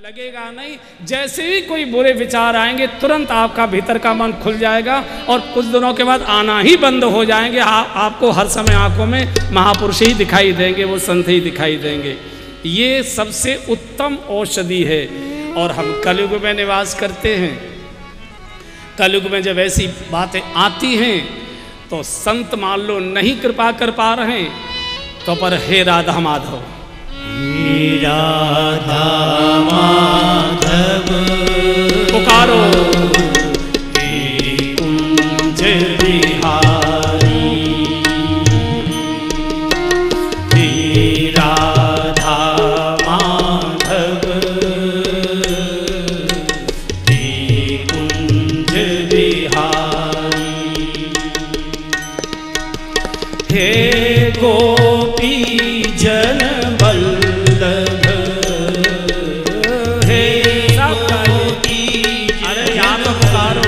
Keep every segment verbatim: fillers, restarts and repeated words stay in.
लगेगा नहीं। जैसे ही कोई बुरे विचार आएंगे तुरंत आपका भीतर का मन खुल जाएगा और कुछ दिनों के बाद आना ही बंद हो जाएंगे। आ, आपको हर समय आंखों में महापुरुष ही दिखाई देंगे, वो संत ही दिखाई देंगे। ये सबसे उत्तम औषधि है। और हम कलयुग में निवास करते हैं। कलयुग में जब ऐसी बातें आती हैं तो संत मान लो नहीं कृपा कर पा रहे हैं तो पर हे राधा माधव, हे राधा माधव पुकारो, हे कुंज बिहारी, हे राधा माधव, हे कुंज बिहारी, हे गोपी जन वल्लभ, हे गोपी अरे यहाँ तो पुकारो,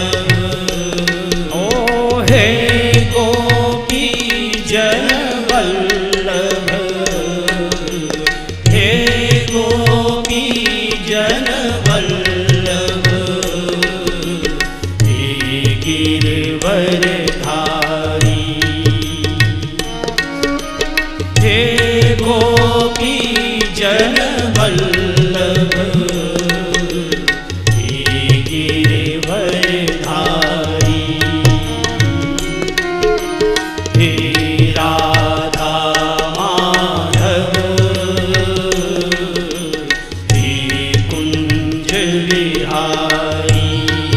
ओ हे गोपी जन वल्लभ, हे गोपी जन वल्लभ, हे गिरवर धारी, हे गोपी जन वल्लभ, हे गिरवर धारी, हे राधा माधव, हे कुंज बिहारी,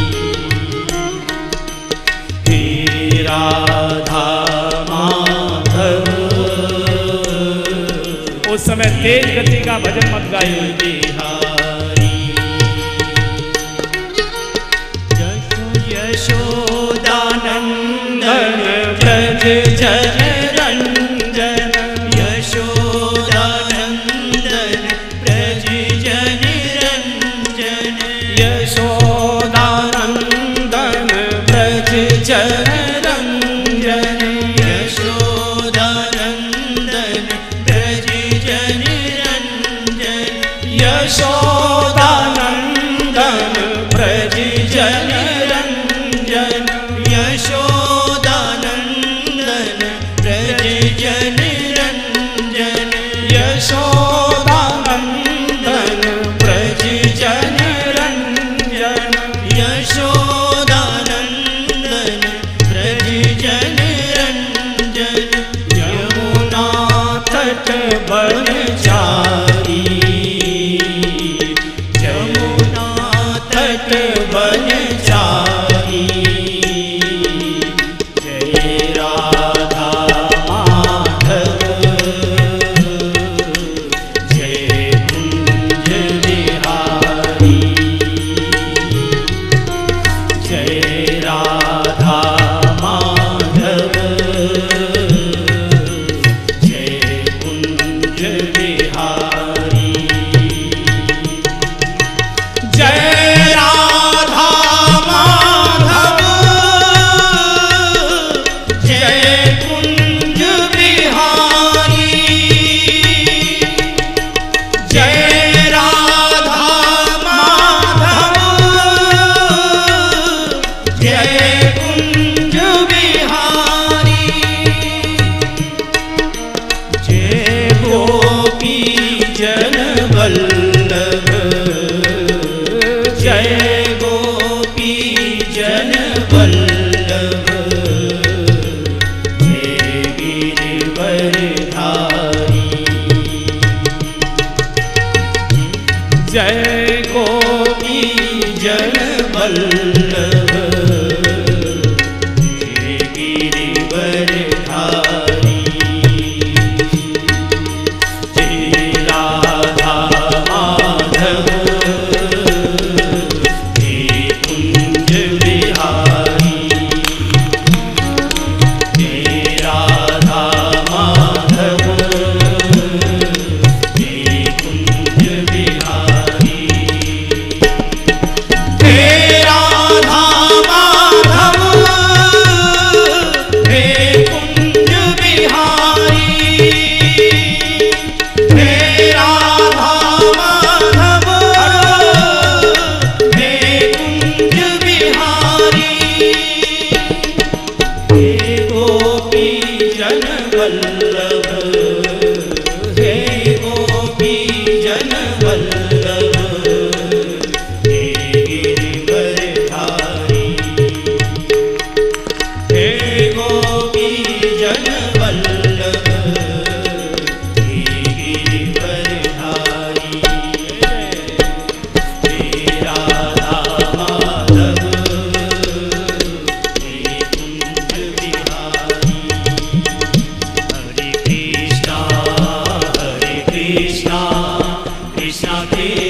हे राधा माधव, उस समय तेज गति का भजन मत गाइए। बिहारी, यशोदानंदन ब्रज जन रंजन, यशोदानंदन ब्रज जन रंजन, यशोदानंदन ब्रज जन रंजन, यशोदानंदन ब्रज जन रंजन, यशोदानंदन ब्रज जन रंजन, यशोदानंदन ब्रज जन रंजन, यशोदानंदन ब्रज जन रंजन, यशोदानंदन ब्रज जन रंजन, यमुना तट बनचारी, यमुना तट बनचारी, जय राधा माधव, जय कुंज बिहारी, जय राधा माधव, जय कुंज बिहारी, जय राधा माधव, जय कुंज बिहारी, जय राधा माधव, जय कुंज बिहारी, जय गोपी जन वल्लभ, जय गोपी जन वल्लभ, जय गिरवर धारी, जय गोपी जन वल्लभ, जय गिरवर धारी, जय राधा माधव, हे कुंज बिहारी, जय राधा माधव, हे कुंज बिहारी, हे राधा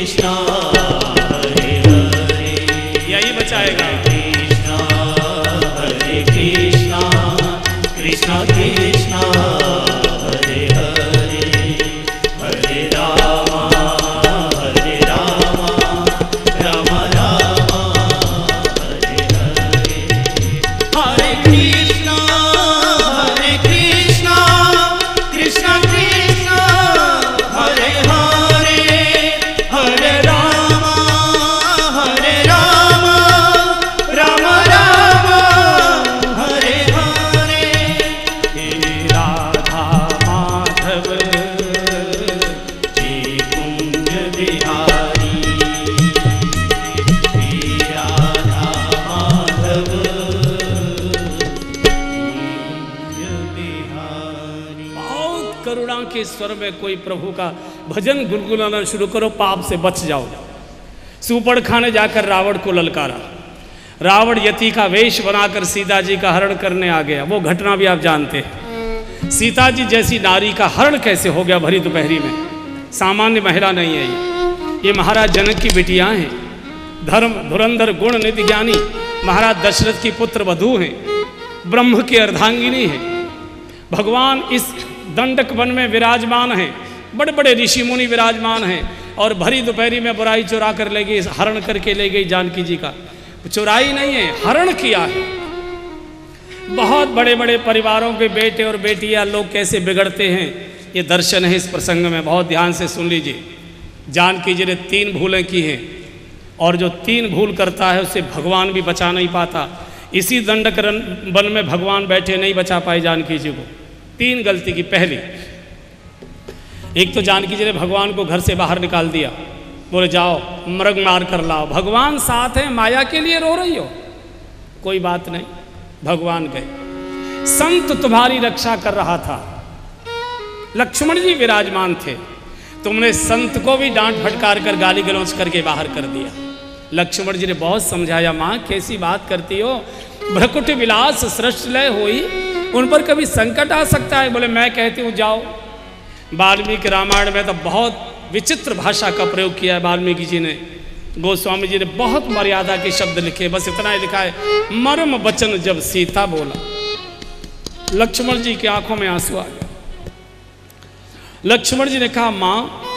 कृष्णा हरे हरे, यही बचाएगा। कृष्णा हरे कृष्णा, कृष्णा कृष्णा हरे हरे, हरे रामा हरे रामा, राम रामा हरे हरे, हरे कृष्णा हरे कृष्णा, कृष्णा कृष्णा हरे हरे, हरे रामा हरे रामा, राम रामा हरे हरे, हे राधा माधव हे कुंज बिहारी, हे राधा माधव कुंज बिहारी। बहुत करुणा के स्वर में कोई प्रभु का भजन गुनगुनाना शुरू करो, पाप से बच जाओ। सुपड़ खाने जाकर रावण को ललकारा। रावण यति का वेश बनाकर सीता जी का हरण करने आ गया। वो घटना भी आप जानते हैं। सीता जी जैसी नारी का हरण कैसे हो गया भरी दोपहरी में। सामान्य महिला नहीं है ये ये महाराज जनक की बिटियां हैं। धर्म धुरंधर गुण निधि ज्ञानी महाराज दशरथ की पुत्र वधू हैं। ब्रह्म की अर्धांगिनी है। भगवान इस दंडक वन में विराजमान हैं। बड़े बड़े ऋषि मुनि विराजमान हैं और भरी दोपहरी में बुराई चुरा कर ले गई, हरण करके ले गई जानकी जी का। चुराई नहीं है, हरण किया है। बहुत बड़े बड़े परिवारों के बेटे और बेटियां लोग कैसे बिगड़ते हैं, ये दर्शन है इस प्रसंग में। बहुत ध्यान से सुन लीजिए। जानकी जी ने तीन भूलें की हैं और जो तीन भूल करता है उसे भगवान भी बचा नहीं पाता। इसी दंडक वन में भगवान बैठे नहीं बचा पाए जानकी जी को। तीन गलती की। पहली, एक तो जानकी जी ने भगवान को घर से बाहर निकाल दिया। बोले जाओ मृग मार कर लाओ। भगवान साथ है, माया के लिए रो रही हो? कोई बात नहीं, भगवान गए। संत तुम्हारी रक्षा कर रहा था, लक्ष्मण जी विराजमान थे। तुमने संत को भी डांट फटकार कर गाली गलौज करके बाहर कर दिया। लक्ष्मण जी ने बहुत समझाया, माँ कैसी बात करती हो, भ्रकुट विलास सृष्ट लय होई, उन पर कभी संकट आ सकता है। बोले मैं कहती हूँ जाओ। वाल्मीकि रामायण में तो बहुत विचित्र भाषा का प्रयोग किया है वाल्मीकि जी ने। गोस्वामी जी ने बहुत मर्यादा के शब्द लिखे, बस इतना ही लिखा है, मर्म वचन जब सीता बोला। लक्ष्मण जी की आंखों में आंसू आ गए। लक्ष्मण जी ने कहा, माँ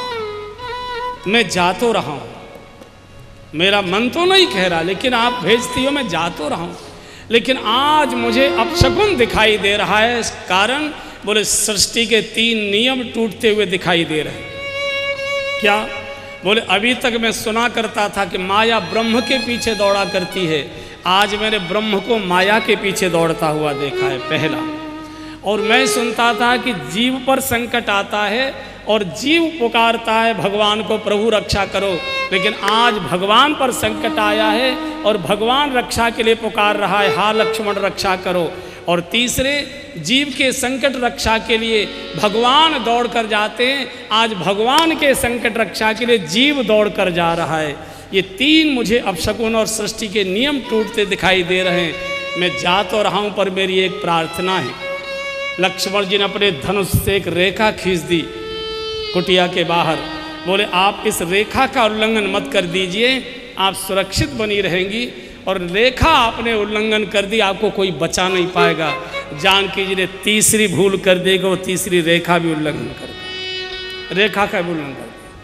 मैं जा तो रहा हूं, मेरा मन तो नहीं कह रहा, लेकिन आप भेजती हो मैं जा तो रहा हूं, लेकिन आज मुझे अपशकुन दिखाई दे रहा है। इस कारण बोले सृष्टि के तीन नियम टूटते हुए दिखाई दे रहे हैं। क्या? बोले अभी तक मैं सुना करता था कि माया ब्रह्म के पीछे दौड़ा करती है, आज मैंने ब्रह्म को माया के पीछे दौड़ता हुआ देखा है। पहला। और मैं सुनता था कि जीव पर संकट आता है और जीव पुकारता है भगवान को, प्रभु रक्षा करो, लेकिन आज भगवान पर संकट आया है और भगवान रक्षा के लिए पुकार रहा है, हा लक्ष्मण रक्षा करो। और तीसरे, जीव के संकट रक्षा के लिए भगवान दौड़ कर जाते हैं, आज भगवान के संकट रक्षा के लिए जीव दौड़ कर जा रहा है। ये तीन मुझे अपशकुन और सृष्टि के नियम टूटते दिखाई दे रहे हैं। मैं जा तो रहा हूँ पर मेरी एक प्रार्थना है। लक्ष्मण जी ने अपने धनुष से एक रेखा खींच दी कुटिया के बाहर। बोले आप इस रेखा का उल्लंघन मत कर दीजिए, आप सुरक्षित बनी रहेंगी। और रेखा आपने उल्लंघन कर दी, आपको कोई बचा नहीं पाएगा। जानकी जी ने तीसरी भूल कर देगा, वो तीसरी रेखा भी उल्लंघन कर दी, रेखा का भी उल्लंघन कर दिया।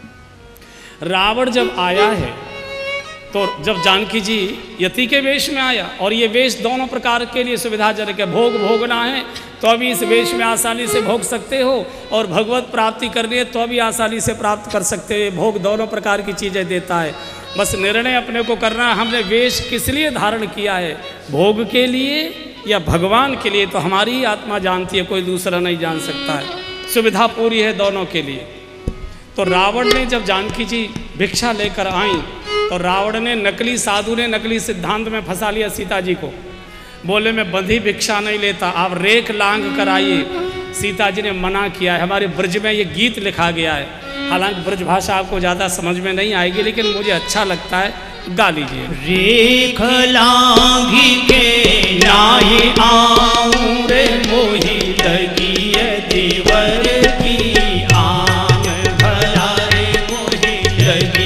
रावण जब आया है तो जब जानकी जी यति के वेश में आया, और ये वेश दोनों प्रकार के लिए सुविधाजनक है। भोग भोगना है तो अभी इस वेश में आसानी से भोग सकते हो, और भगवत प्राप्ति करनी है तो अभी आसानी से प्राप्त कर सकते हो। भोग दोनों प्रकार की चीज़ें देता है, बस निर्णय अपने को करना है हमने वेश किस लिए धारण किया है, भोग के लिए या भगवान के लिए, तो हमारी ही आत्मा जानती है, कोई दूसरा नहीं जान सकता है। सुविधा पूरी है दोनों के लिए। तो रावण ने जब जानकी जी भिक्षा लेकर आई तो रावण ने, नकली साधु ने नकली सिद्धांत में फंसा लिया सीता जी को। बोले मैं बंधी भिक्षा नहीं लेता, आप रेख लांग कर आइए। सीता जी ने मना किया है। हमारे ब्रज में ये गीत लिखा गया है, हालांकि ब्रज भाषा आपको ज़्यादा समझ में नहीं आएगी, लेकिन मुझे अच्छा लगता है, गा लीजिए। रेख लांघी के नाहि आऊं रे, मोहि लगी दीवर की आम भला रे, मोहि लगी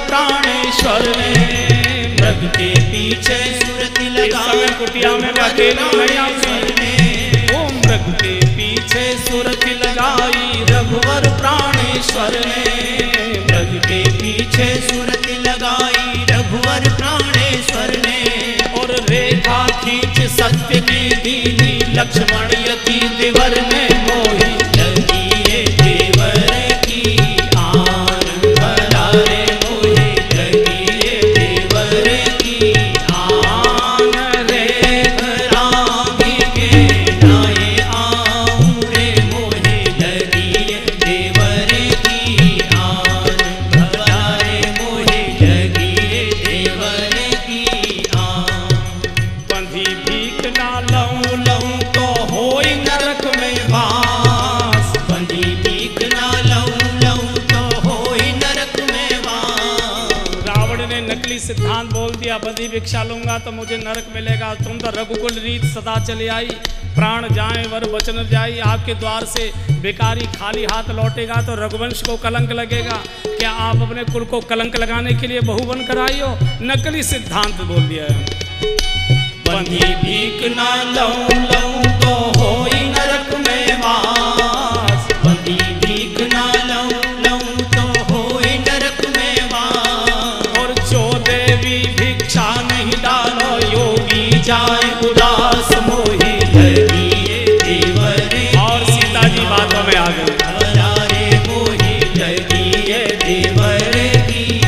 प्राणेश्वर ने मृग के पीछे सुरति लगाई कुटिया में अकेला नहीं आती, वो मृग के पीछे सुरति लगाई रघुवर प्राणेश्वर ने मृग के पीछे सुरति लगाई रघुवर प्राणेश्वर ने और रेखा खींच सत्य की दीदी लक्ष्मण यति देवर ने मोही लगी ये देवर की आन भला रे मोही लगी ये देवर की आन रे रागी के नाये आऊं रे मोही लगी ये देवर की आन भला रे मोही लगी ये देवर की आन बंधी भीख ना लऊं लऊं तो होई नरक में वास बंदी भीख ना लऊं लऊं तो होई नरक में वास रावण ने नकली सिद्धांत बोल दिया, बंधी भिक्षा लूंगा तो मुझे नरक मिलेगा। तुम तो रघुकुल रीत सदा चली आई, प्राण जाए वर वचन जाई, आपके द्वार से भिखारी खाली हाथ लौटेगा तो रघुवंश को कलंक लगेगा। क्या आप अपने कुल को कलंक लगाने के लिए बहू बनकर आई हो? नकली सिद्धांत बोल दिया है। बंदी भीख ना लऊं लऊं तो होई नरक में वास बंदी भीख ना लऊं लऊं तो होई नरक में वास और जो देवी भिक्षा नहीं डालो योगी जाए उदास मोही लगी ये देवर और सीता जी बातों में आ गए। भला रे मोही लगी ये देवर की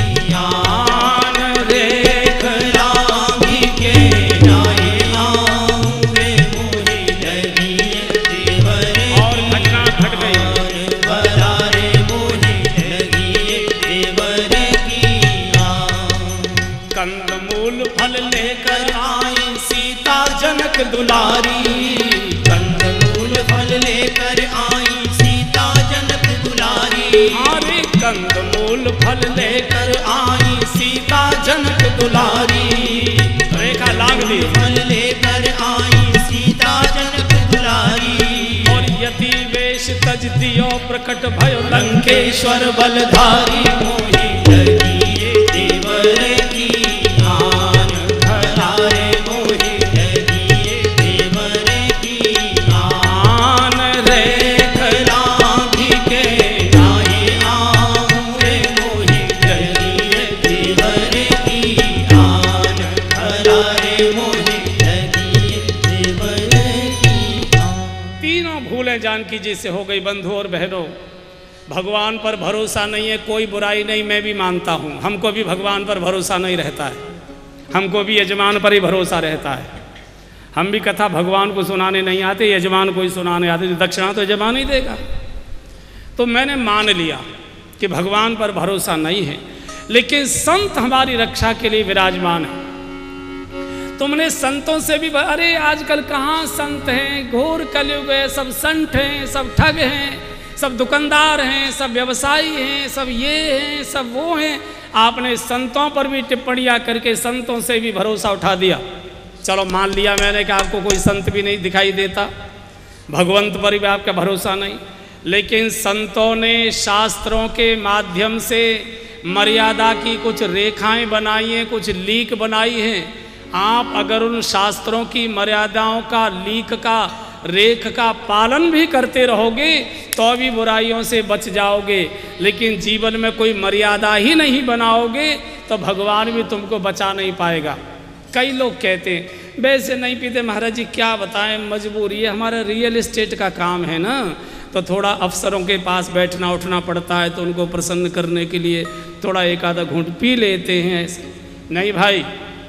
आन रेख रागी के नाये आऊं रे मोही लगी ये देवर और घटना घट गई। भला रे मोही लगी ये देवर की आन कंदमूल फल लेकर आई सीता जनक दुलारी कंदमूल फल लेकर आई सीता जनक दुलारी हरे कंदमूल फल लेकर लेकर आई सीता जनक दुलारी रेखा लाग दी। फल लेकर आई सीता जनक दुलारी और यति वेश तज दियो प्रकट भयो लंकेश्वर बलधारी मोही लगी ये देवर की आन भला रे मोही लगी ये देवर की आन रेख रागी के नाये आऊं रे मोही लगी ये देवर की आन भला रे मोही लगी ये देवर की आन तीनों भूलें जानकी जी से हो गई। बंधु और बहनों, भगवान पर भरोसा नहीं है, कोई बुराई नहीं, मैं भी मानता हूँ। हमको भी भगवान पर भरोसा नहीं रहता है, हमको भी यजमान पर ही भरोसा रहता है। हम भी कथा भगवान को सुनाने नहीं आते, यजमान को ही सुनाने आते। दक्षिणा तो यजमान ही देगा। तो मैंने मान लिया कि भगवान पर भरोसा नहीं है, लेकिन संत हमारी रक्षा के लिए विराजमान है। तुमने संतों से भी, अरे आजकल कहाँ संत हैं, घोर कलयुग है, सब संत हैं, सब ठग हैं, सब दुकानदार हैं, सब व्यवसायी हैं, सब ये हैं, सब वो हैं। आपने संतों पर भी टिप्पणियाँ करके संतों से भी भरोसा उठा दिया। चलो मान लिया मैंने कि आपको कोई संत भी नहीं दिखाई देता, भगवंत पर भी आपका भरोसा नहीं, लेकिन संतों ने शास्त्रों के माध्यम से मर्यादा की कुछ रेखाएं बनाई हैं, कुछ लीक बनाई हैं। आप अगर उन शास्त्रों की मर्यादाओं का, लीक का, रेख का पालन भी करते रहोगे तो भी बुराइयों से बच जाओगे। लेकिन जीवन में कोई मर्यादा ही नहीं बनाओगे तो भगवान भी तुमको बचा नहीं पाएगा। कई लोग कहते हैं वैसे नहीं पीते महाराज जी, क्या बताएं, मजबूरी है, हमारा रियल एस्टेट का काम है ना, तो थोड़ा अफसरों के पास बैठना उठना पड़ता है, तो उनको प्रसन्न करने के लिए थोड़ा एक आधा घूंट पी लेते हैं। नहीं भाई,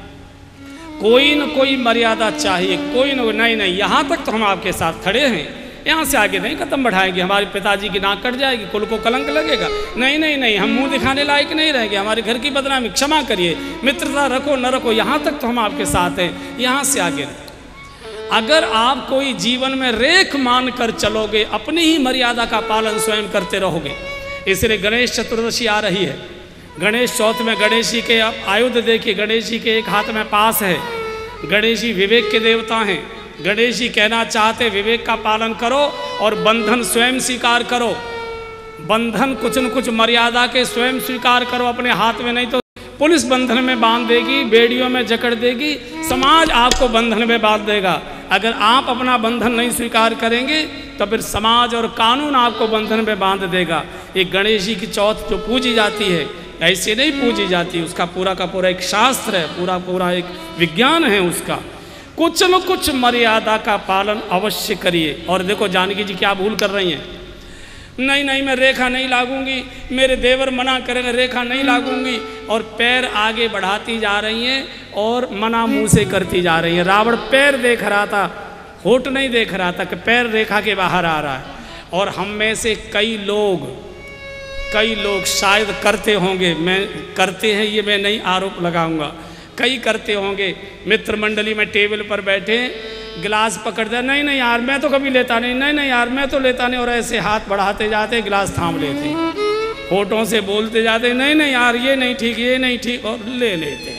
कोई न कोई मर्यादा चाहिए, कोई न नहीं नहीं यहाँ तक तो हम आपके साथ खड़े हैं, यहाँ से आगे नहीं कदम बढ़ाएंगे, हमारे पिताजी की नाक कट जाएगी, कुल को कलंक लगेगा, नहीं नहीं नहीं, हम मुंह दिखाने लायक नहीं रहेंगे, हमारे घर की बदनामी, क्षमा करिए, मित्रता रखो न रखो, यहाँ तक तो हम आपके साथ हैं, यहाँ से आगे नहीं। अगर आप कोई जीवन में रेख मान कर चलोगे, अपनी ही मर्यादा का पालन स्वयं करते रहोगे। इसलिए गणेश चतुर्दशी आ रही है, गणेश चौथ में गणेश जी के आयुध देखिए, गणेश जी के एक हाथ में पास है, गणेश जी विवेक के देवता हैं। गणेश जी कहना चाहते विवेक का पालन करो और बंधन स्वयं स्वीकार करो, बंधन कुछ न कुछ मर्यादा के स्वयं स्वीकार करो, अपने हाथ में नहीं तो पुलिस बंधन में बांध देगी, बेड़ियों में जकड़ देगी, समाज आपको बंधन में बांध देगा। अगर आप अपना बंधन नहीं स्वीकार करेंगे तो फिर समाज और कानून आपको बंधन में बांध देगा। ये गणेश जी की चौथ जो पूजी जाती है ऐसे नहीं पूजी जाती, उसका पूरा का पूरा एक शास्त्र है, पूरा पूरा एक विज्ञान है उसका। कुछ न कुछ मर्यादा का पालन अवश्य करिए। और देखो जानकी जी क्या भूल कर रही हैं, नहीं नहीं मैं रेखा नहीं लागूंगी, मेरे देवर मना करेंगे, रेखा नहीं लागूंगी, और पैर आगे बढ़ाती जा रही हैं और मना मुंह से करती जा रही हैं। रावण पैर देख रहा था, होठ नहीं देख रहा था कि पैर रेखा के बाहर आ रहा है। और हम में से कई लोग कई लोग शायद करते होंगे, मैं करते हैं ये मैं नहीं आरोप लगाऊंगा, कई करते होंगे। मित्र मंडली में टेबल पर बैठे गिलास पकड़ दिया, नहीं नहीं यार मैं तो कभी लेता नहीं, नहीं नहीं यार मैं तो लेता नहीं, और ऐसे हाथ बढ़ाते जाते गिलास थाम लेते, होठों से बोलते जाते नहीं नहीं यार ये नहीं ठीक, ये नहीं ठीक, और ले लेते।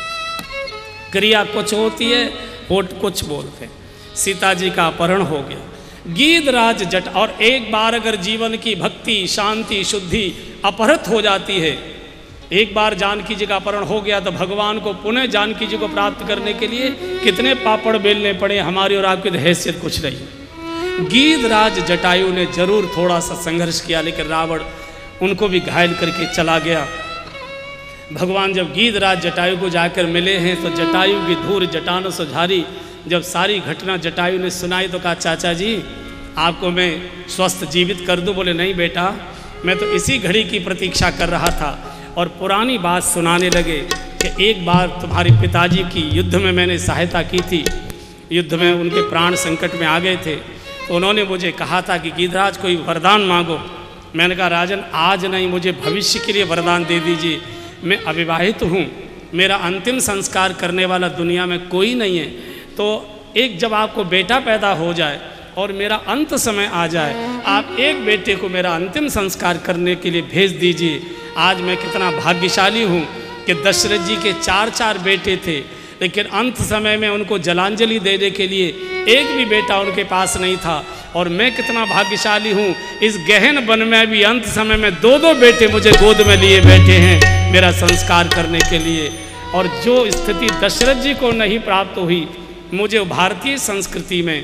क्रिया कुछ होती है, होठ कुछ बोलते। सीता जी का अपहरण हो गया, गीधराज जट, और एक बार अगर जीवन की भक्ति शांति शुद्धि अपहृत हो जाती है, एक बार जानकी जी का अपहरण हो गया तो भगवान को पुनः जानकी जी को प्राप्त करने के लिए कितने पापड़ बेलने पड़े, हमारी और आपकी हैसियत कुछ नहीं। गीधराज जटायु ने जरूर थोड़ा सा संघर्ष किया, लेकिन रावण उनको भी घायल करके चला गया। भगवान जब गीधराज जटायु को जाकर मिले हैं तो जटायु की धूर जटान सुझारी, जब सारी घटना जटायु ने सुनाई तो कहा चाचा जी आपको मैं स्वस्थ जीवित कर दूं। बोले नहीं बेटा, मैं तो इसी घड़ी की प्रतीक्षा कर रहा था। और पुरानी बात सुनाने लगे कि एक बार तुम्हारे पिताजी की युद्ध में मैंने सहायता की थी, युद्ध में उनके प्राण संकट में आ गए थे, तो उन्होंने मुझे कहा था कि गीधराज कोई वरदान मांगो। मैंने कहा राजन आज नहीं, मुझे भविष्य के लिए वरदान दे दीजिए, मैं अविवाहित हूँ, मेरा अंतिम संस्कार करने वाला दुनिया में कोई नहीं है, तो एक जब आपको बेटा पैदा हो जाए और मेरा अंत समय आ जाए, आप एक बेटे को मेरा अंतिम संस्कार करने के लिए भेज दीजिए। आज मैं कितना भाग्यशाली हूँ कि दशरथ जी के चार चार बेटे थे, लेकिन अंत समय में उनको जलांजलि देने के लिए एक भी बेटा उनके पास नहीं था। और मैं कितना भाग्यशाली हूँ, इस गहन वन में भी अंत समय में दो दो बेटे मुझे गोद में लिए बैठे हैं मेरा संस्कार करने के लिए। और जो स्थिति दशरथ जी को नहीं प्राप्त हुई, मुझे भारतीय संस्कृति में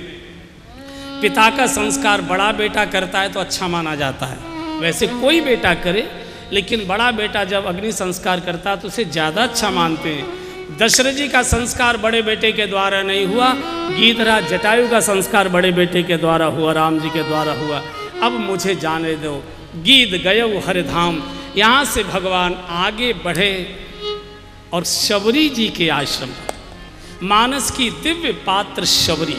पिता का संस्कार बड़ा बेटा करता है तो अच्छा माना जाता है। वैसे कोई बेटा करे, लेकिन बड़ा बेटा जब अग्नि संस्कार करता तो उसे ज़्यादा अच्छा मानते हैं। दशरथ जी का संस्कार बड़े बेटे के द्वारा नहीं हुआ, गीधराज जटायु का संस्कार बड़े बेटे के द्वारा हुआ, राम जी के द्वारा हुआ। अब मुझे जाने दो, गीध गयऊ हरिधाम। यहाँ से भगवान आगे बढ़े और शबरी जी के आश्रम, मानस की दिव्य पात्र शबरी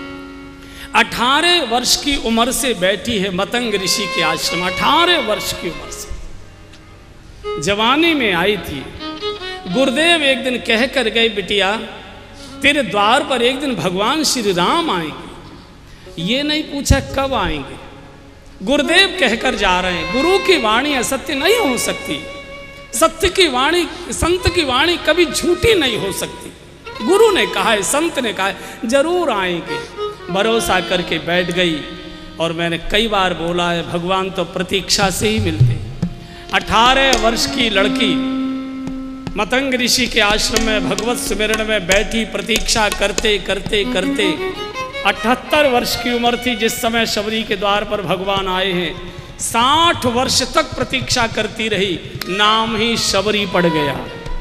अठारह वर्ष की उम्र से बैठी है मतंग ऋषि के आश्रम। अठारह वर्ष की उम्र से जवानी में आई थी। गुरुदेव एक दिन कह कर गए, बिटिया तेरे द्वार पर एक दिन भगवान श्री राम आएंगे। ये नहीं पूछा कब आएंगे, गुरुदेव कहकर जा रहे हैं। गुरु की वाणी असत्य नहीं हो सकती, सत्य की वाणी, संत की वाणी कभी झूठी नहीं हो सकती। गुरु ने कहा है, संत ने कहा है, जरूर आएंगे। भरोसा करके बैठ गई। और मैंने कई बार बोला है, भगवान तो प्रतीक्षा से ही मिलते। अठारह वर्ष की लड़की मतंग ऋषि के आश्रम में भगवत स्मरण में बैठी प्रतीक्षा करते करते करते अठहत्तर वर्ष की उम्र थी जिस समय शबरी के द्वार पर भगवान आए हैं। साठ वर्ष तक प्रतीक्षा करती रही, नाम ही शबरी पड़ गया।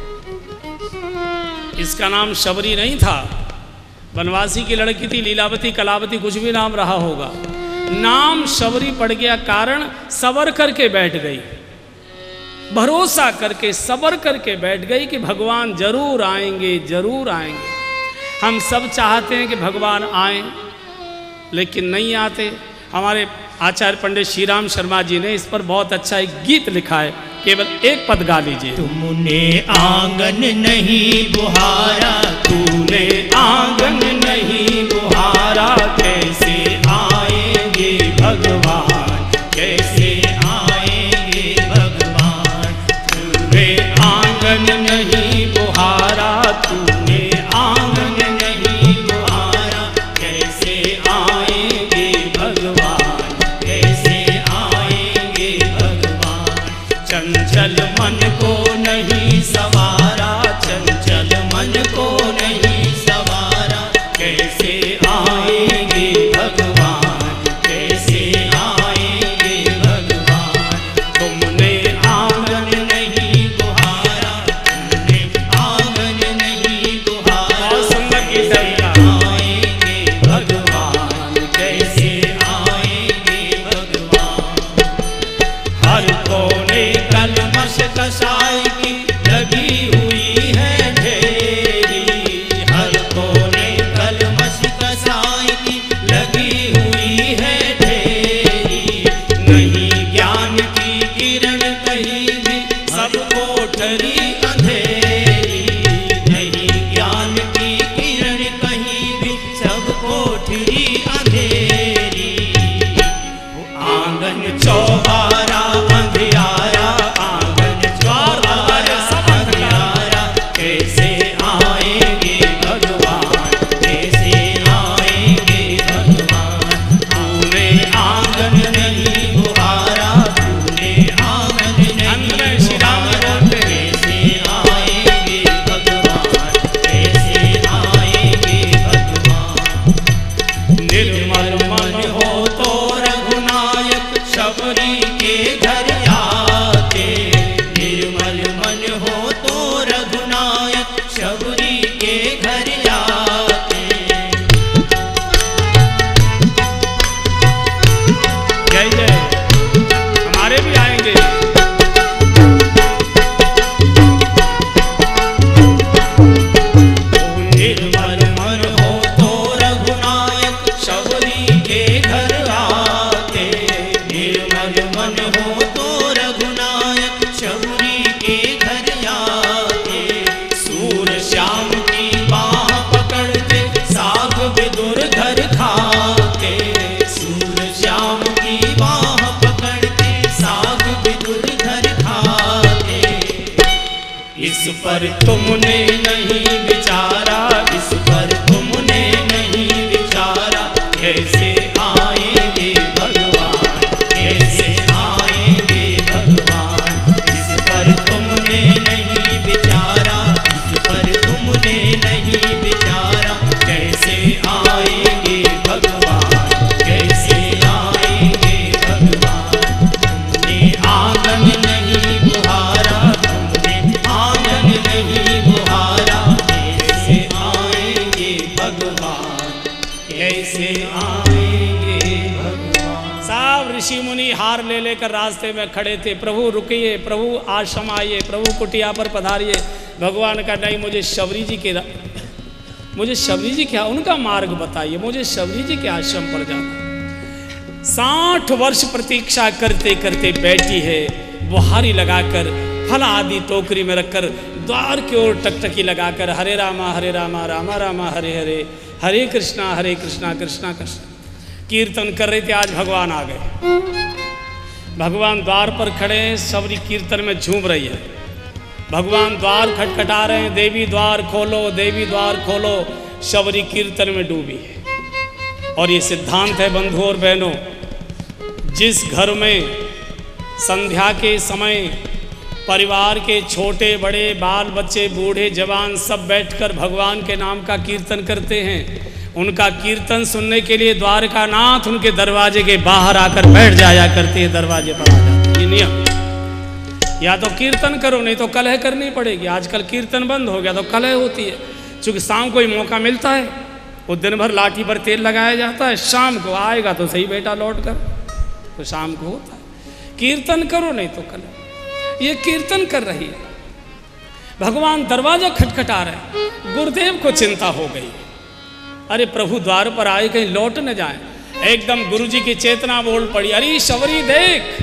इसका नाम शबरी नहीं था, वनवासी की लड़की थी, लीलावती कलावती कुछ भी नाम रहा होगा, नाम शबरी पड़ गया। कारण सबर करके बैठ गई, भरोसा करके सबर करके बैठ गई कि भगवान जरूर आएंगे, जरूर आएंगे। हम सब चाहते हैं कि भगवान आए, लेकिन नहीं आते। हमारे आचार्य पंडित श्री राम शर्मा जी ने इस पर बहुत अच्छा एक गीत लिखा है, केवल एक पद गा लीजिए। तुमने आंगन नहीं बुहारा, तूने आंगन नहीं बुहारा, कैसे आएंगे भगवान, कैसे आएंगे भगवान। तूने आंगन नहीं बुहारा, तूने आंगन नहीं बुहारा, कैसे आएंगे भगवान, कैसे आएंगे भगवान। चंचल मन को नहीं सवार, निर्मल मन हो तो रघुनायक शबरी के घर आते। निर्मल मन हो तो रघुनायक शबरी के घर आते। जय जय, हमारे भी आएंगे। निर्मल मन हो तो रघुनायक शबरी के घर आते। निर्मल मन हो तो रघुनायक शबरी के घर आते। सूर श्याम की बाह पकड़ते साग विदुर घर खाते। सूर श्याम की बाह पकड़ते साग विदुर घर खाते। इस पर तुमने नहीं विचारा, इस पर तुमने नहीं विचारा, कैसे आएंगे भगवान, कैसे आएंगे भगवान। इस पर तुमने नहीं विचारा, इस पर तुमने नहीं विचारा, कैसे आएंगे भगवान, कैसे आएंगे भगवान। तुमने आंगन नहीं बुहारा, तुमने आंगन नहीं बुहारा, कैसे आएंगे भगवान, कैसे आएंगे भगवान। सब ऋषि मुनि हार ले लेकर रास्ते में खड़े थे। प्रभु रुकिए, प्रभु आश्रम आइए, प्रभु कुटिया पर पधारिए। भगवान का नहीं, मुझे शबरी जी के मुझे शबरी जी क्या उनका मार्ग बताइए, मुझे शबरी जी के आश्रम पर जाना। साठ वर्ष प्रतीक्षा करते करते बैठी है, बुहारी लगाकर फल आदि टोकरी में रखकर द्वार की ओर टकटकी लगाकर हरे रामा हरे रामा रामा रामा हरे हरे, हरे कृष्णा हरे कृष्णा कृष्णा कृष्णा कीर्तन कर रहे थे। आज भगवान आ गए, भगवान द्वार पर खड़े हैं, शबरी कीर्तन में झूम रही है। भगवान द्वार खटखटा रहे हैं, देवी द्वार खोलो, देवी द्वार खोलो। शबरी कीर्तन में डूबी है। और ये सिद्धांत है बंधुओं और बहनों, जिस घर में संध्या के समय परिवार के छोटे बड़े बाल बच्चे बूढ़े जवान सब बैठकर भगवान के नाम का कीर्तन करते हैं, उनका कीर्तन सुनने के लिए द्वारकानाथ उनके दरवाजे के बाहर आकर बैठ जाया करते हैं, दरवाजे पर आ जाते। ये नियम, या तो कीर्तन करो नहीं तो कलह करनी पड़ेगी। आजकल कीर्तन बंद हो गया तो कलह होती है, क्योंकि शाम को ही मौका मिलता है, वो दिन भर लाठी पर तेल लगाया जाता है, शाम को आएगा तो सही बेटा लौट कर, तो शाम को होता है। कीर्तन करो नहीं तो कलह। ये कीर्तन कर रही है, भगवान दरवाजा खटखटा रहे, गुरुदेव को चिंता हो गई, अरे प्रभु द्वार पर आए कहीं लौट न जाए। एकदम गुरुजी की चेतना बोल पड़ी, अरे शबरी देख।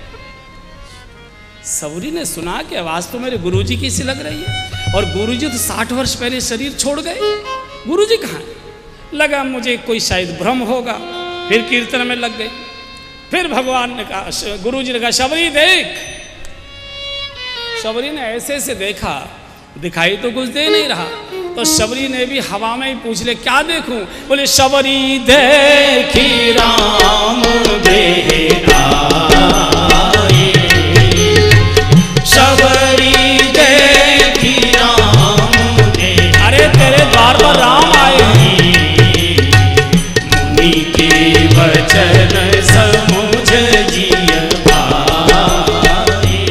शबरी ने सुना कि आवाज तो मेरे गुरुजी की सी लग रही है, और गुरुजी तो साठ वर्ष पहले शरीर छोड़ गए, गुरुजी कहाँ? लगा मुझे कोई शायद भ्रम होगा, फिर कीर्तन में लग गई। फिर भगवान ने कहा, गुरुजी ने कहा शबरी देख। शबरी ने ऐसे ऐसे देखा, दिखाई तो कुछ दे नहीं रहा, तो शबरी ने भी हवा में ही पूछ ले क्या देखूं? बोले शबरी देखी राम देना, शबरी देखी राम दे। अरे तेरे द्वार पर राम आए, मुनि के वचन समुझ जिय भाए।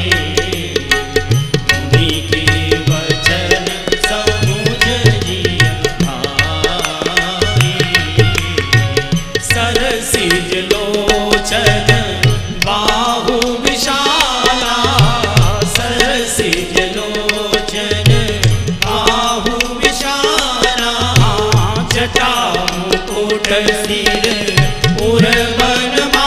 मुनि के वचन समुझ जिय भाए। सरसिज लोचन बाहु विशाला, सरसिज लोचन बाहु विशाला। जटा मुकुट सिर उर बनमाला,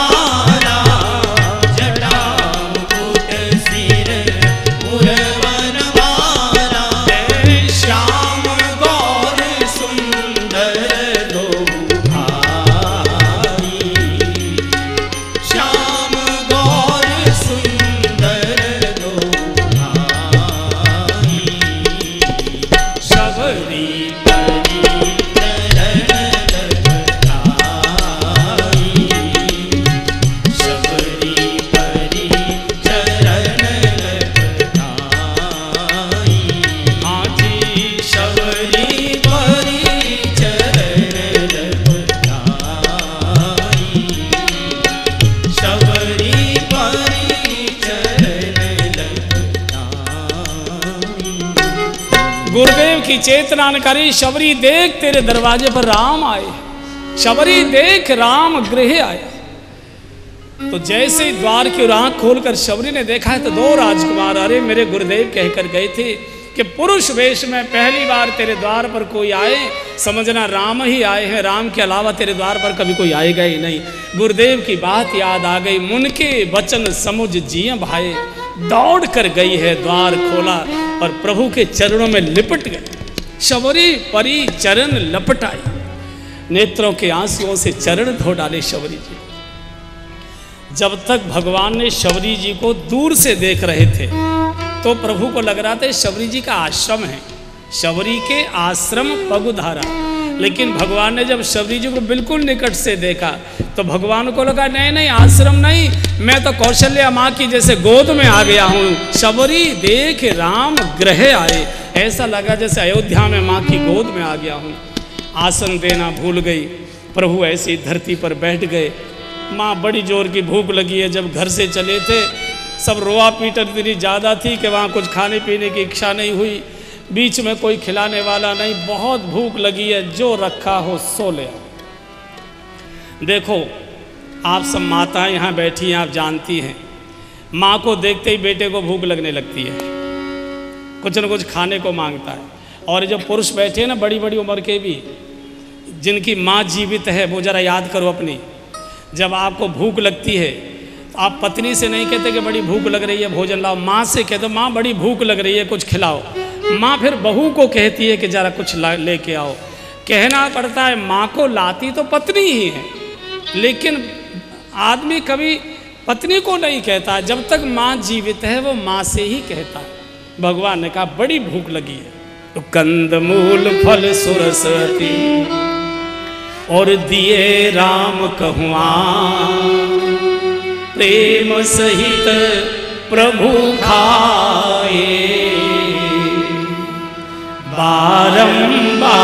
की चेतना न करी, शबरी देख तेरे दरवाजे पर राम आए, शबरी देख राम गृह आए। तो जैसे ही द्वार की ओर आंख खोलकर शबरी ने देखा है तो दो राजकुमार, अरे मेरे गुरुदेव कहकर गए थे कि पुरुष वेश में पहली बार तेरे द्वार पर कोई आए, समझना राम ही आए हैं, राम के अलावा तेरे द्वार पर कभी कोई आएगा ही नहीं। गुरुदेव की बात याद आ गई, मुन के वचन समुझ जिय भाए, दौड़ कर गई है, द्वार खोला और प्रभु के चरणों में लिपट गई। शबरी परी चरण लपटाई, नेत्रों के आंसुओं से चरण धो डाले शबरी जी। जब तक भगवान ने शबरी जी को दूर से देख रहे थे तो प्रभु को लग रहा था शबरी जी का आश्रम है, शबरी के आश्रम पगुधारा। लेकिन भगवान ने जब शबरी जी को बिल्कुल निकट से देखा तो भगवान को लगा नहीं नहीं आश्रम नहीं, मैं तो कौशल्या माँ की जैसे गोद में आ गया हूँ। शबरी देख राम गृह आए, ऐसा लगा जैसे अयोध्या में माँ की गोद में आ गया हूँ। आसन देना भूल गई, प्रभु ऐसी धरती पर बैठ गए। माँ बड़ी जोर की भूख लगी है, जब घर से चले थे सब रोआ पीटन इतनी ज़्यादा थी कि वहाँ कुछ खाने पीने की इच्छा नहीं हुई, बीच में कोई खिलाने वाला नहीं, बहुत भूख लगी है, जो रखा हो सो ले। देखो आप सब माताएं यहाँ बैठी हैं, आप जानती हैं माँ को देखते ही बेटे को भूख लगने लगती है, कुछ न कुछ खाने को मांगता है। और जब पुरुष बैठे हैं ना बड़ी बड़ी उम्र के भी, जिनकी माँ जीवित है, वो ज़रा याद करो अपनी, जब आपको भूख लगती है आप पत्नी से नहीं कहते कि बड़ी भूख लग रही है भोजन लाओ, माँ से कहते माँ बड़ी भूख लग रही है कुछ खिलाओ। माँ फिर बहू को कहती है कि ज़रा कुछ लेके आओ। कहना पड़ता है माँ को लाती तो पत्नी ही है, लेकिन आदमी कभी पत्नी को नहीं कहता, जब तक माँ जीवित है वो माँ से ही कहता है। भगवान ने कहा बड़ी भूख लगी है, तो कंद मूल फल सुरसती और दिए राम कहुआ, प्रेम सहित प्रभु खाए, बारंबार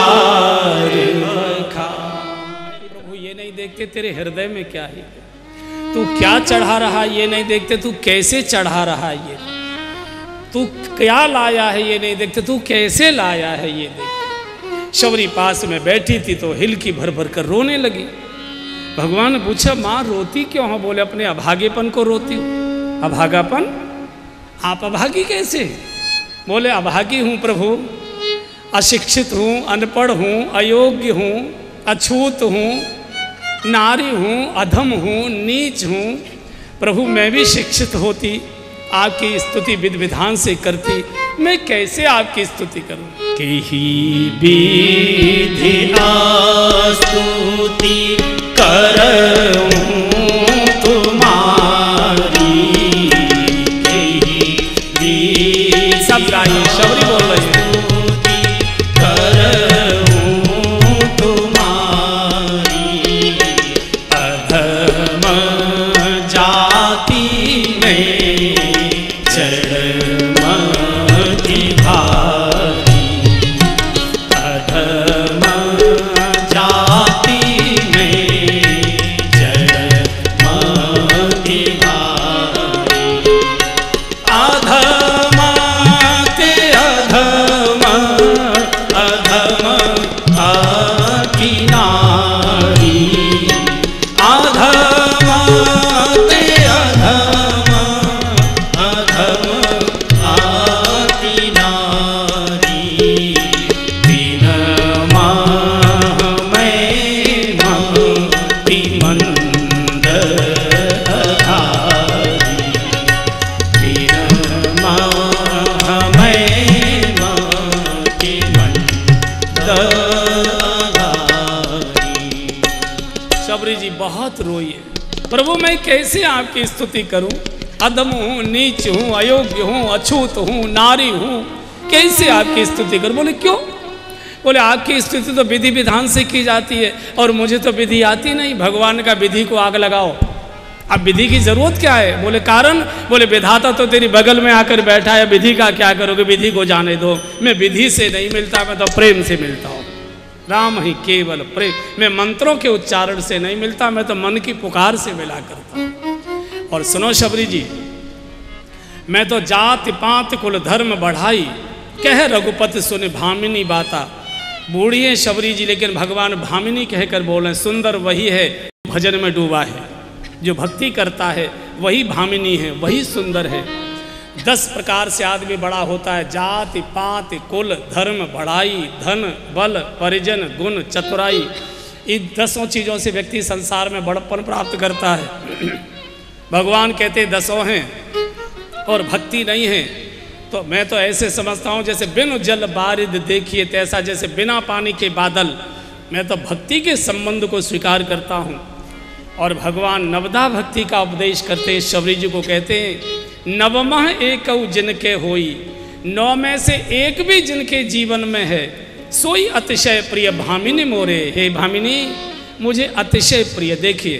खाए। प्रभु ये नहीं देखते तेरे हृदय में क्या है, तू क्या चढ़ा रहा है ये नहीं देखते, तू कैसे चढ़ा रहा है ये, तू क्या लाया है ये नहीं देखते, तू कैसे लाया है ये देखते। शबरी पास में बैठी थी तो हिलकी भर भर कर रोने लगी। भगवान ने पूछा माँ रोती क्यों हो? बोले अपने अभागेपन को रोती हूँ। अभागापन? आप अभागी कैसे? बोले अभागी हूँ प्रभु, अशिक्षित हूँ, अनपढ़ हूँ, अयोग्य हूँ, अछूत हूँ, नारी हूँ, अधम हूँ, नीच हूँ। प्रभु मैं भी शिक्षित होती, आपकी स्तुति विध विधान से करती, मैं कैसे आपकी स्तुति करूं? केहि विधि स्तुति करऊं तुम्हारी, केहि विधि सब गाइए, शबरी बोल रही है। बहुत रोई है, प्रभु मैं कैसे आपकी स्तुति करूं? अधम हूं, नीच हूं, अयोग्य हूं, अछूत हूं, नारी हूं, कैसे आपकी स्तुति करूं? बोले क्यों? बोले आपकी स्तुति तो विधि विधान से की जाती है और मुझे तो विधि आती नहीं। भगवान का विधि को आग लगाओ, अब विधि की जरूरत क्या है? बोले कारण? बोले विधाता तो तेरी बगल में आकर बैठा है, विधि का क्या करोगे? विधि को जाने दो, मैं विधि से नहीं मिलता, मैं तो प्रेम से मिलता हूँ। राम ही केवल प्रेम, मैं मंत्रों के उच्चारण से नहीं मिलता, मैं तो मन की पुकार से मिला करता हूँ। और सुनो शबरी जी, मैं तो जाति पात कुल धर्म बढ़ाई कह रघुपति सुन भामिनी बाता। बूढ़ी है शबरी जी, लेकिन भगवान भामिनी कहकर बोले सुंदर वही है भजन में डूबा है, जो भक्ति करता है वही भामिनी है, वही सुंदर है। दस प्रकार से आदमी बड़ा होता है, जाति पाति कुल धर्म बढ़ाई धन बल परिजन गुण चतुराई। इन दसों चीज़ों से व्यक्ति संसार में बड़प्पन प्राप्त करता है। भगवान कहते दसों हैं और भक्ति नहीं है, तो मैं तो ऐसे समझता हूँ जैसे बिन जल बारिद देखिए तैसा, जैसे बिना पानी के बादल। मैं तो भक्ति के संबंध को स्वीकार करता हूँ। और भगवान नवदा भक्ति का उपदेश करते शबरी जी को कहते हैं नवमः एक जिनके होई, नौ में से एक भी जिनके जीवन में है सोई अतिशय प्रिय भामिनी मोरे। हे भामिनी मुझे अतिशय प्रिय। देखिए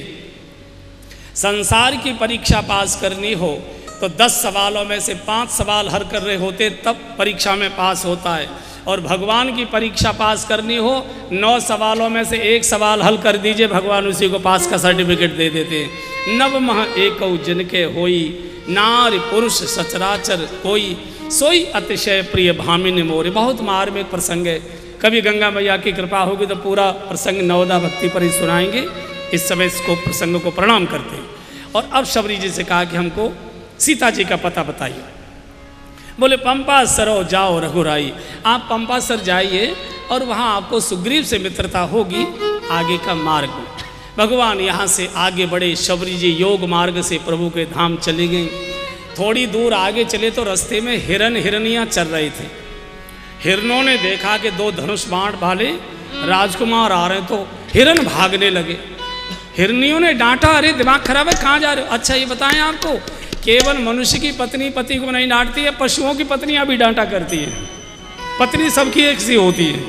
संसार की परीक्षा पास करनी हो तो दस सवालों में से पांच सवाल हल कर रहे होते तब परीक्षा में पास होता है, और भगवान की परीक्षा पास करनी हो नौ सवालों में से एक सवाल हल कर दीजिए, भगवान उसी को पास का सर्टिफिकेट दे देते हैं। नवमः एकौ जिनके होई, नारी पुरुष सचराचर कोई, सोई अतिशय प्रिय भामिनी मोरे। बहुत मार्मिक प्रसंग है, कभी गंगा मैया की कृपा होगी तो पूरा प्रसंग नवदा भक्ति पर ही सुनाएंगे। इस समय इसको प्रसंग को प्रणाम करते हैं। और अब शबरी जी से कहा कि हमको सीता जी का पता बताइए। बोले पंपा सरो जाओ रघुराई। आप पंपा सर जाइए और वहाँ आपको सुग्रीव से मित्रता होगी, आगे का मार्ग। भगवान यहाँ से आगे बढ़े, शबरी जी योग मार्ग से प्रभु के धाम चली गई। थोड़ी दूर आगे चले तो रास्ते में हिरन हिरनियाँ चल रही थी। हिरनों ने देखा कि दो धनुष बाण वाले राजकुमार आ रहे हैं तो हिरन भागने लगे। हिरनियों ने डांटा, अरे दिमाग खराब है, कहाँ जा रहे हो? अच्छा ये बताएं आपको, केवल मनुष्य की पत्नी पति को नहीं डांटती है, पशुओं की पत्नियां भी डांटा करती है। पत्नी सबकी एक सी होती है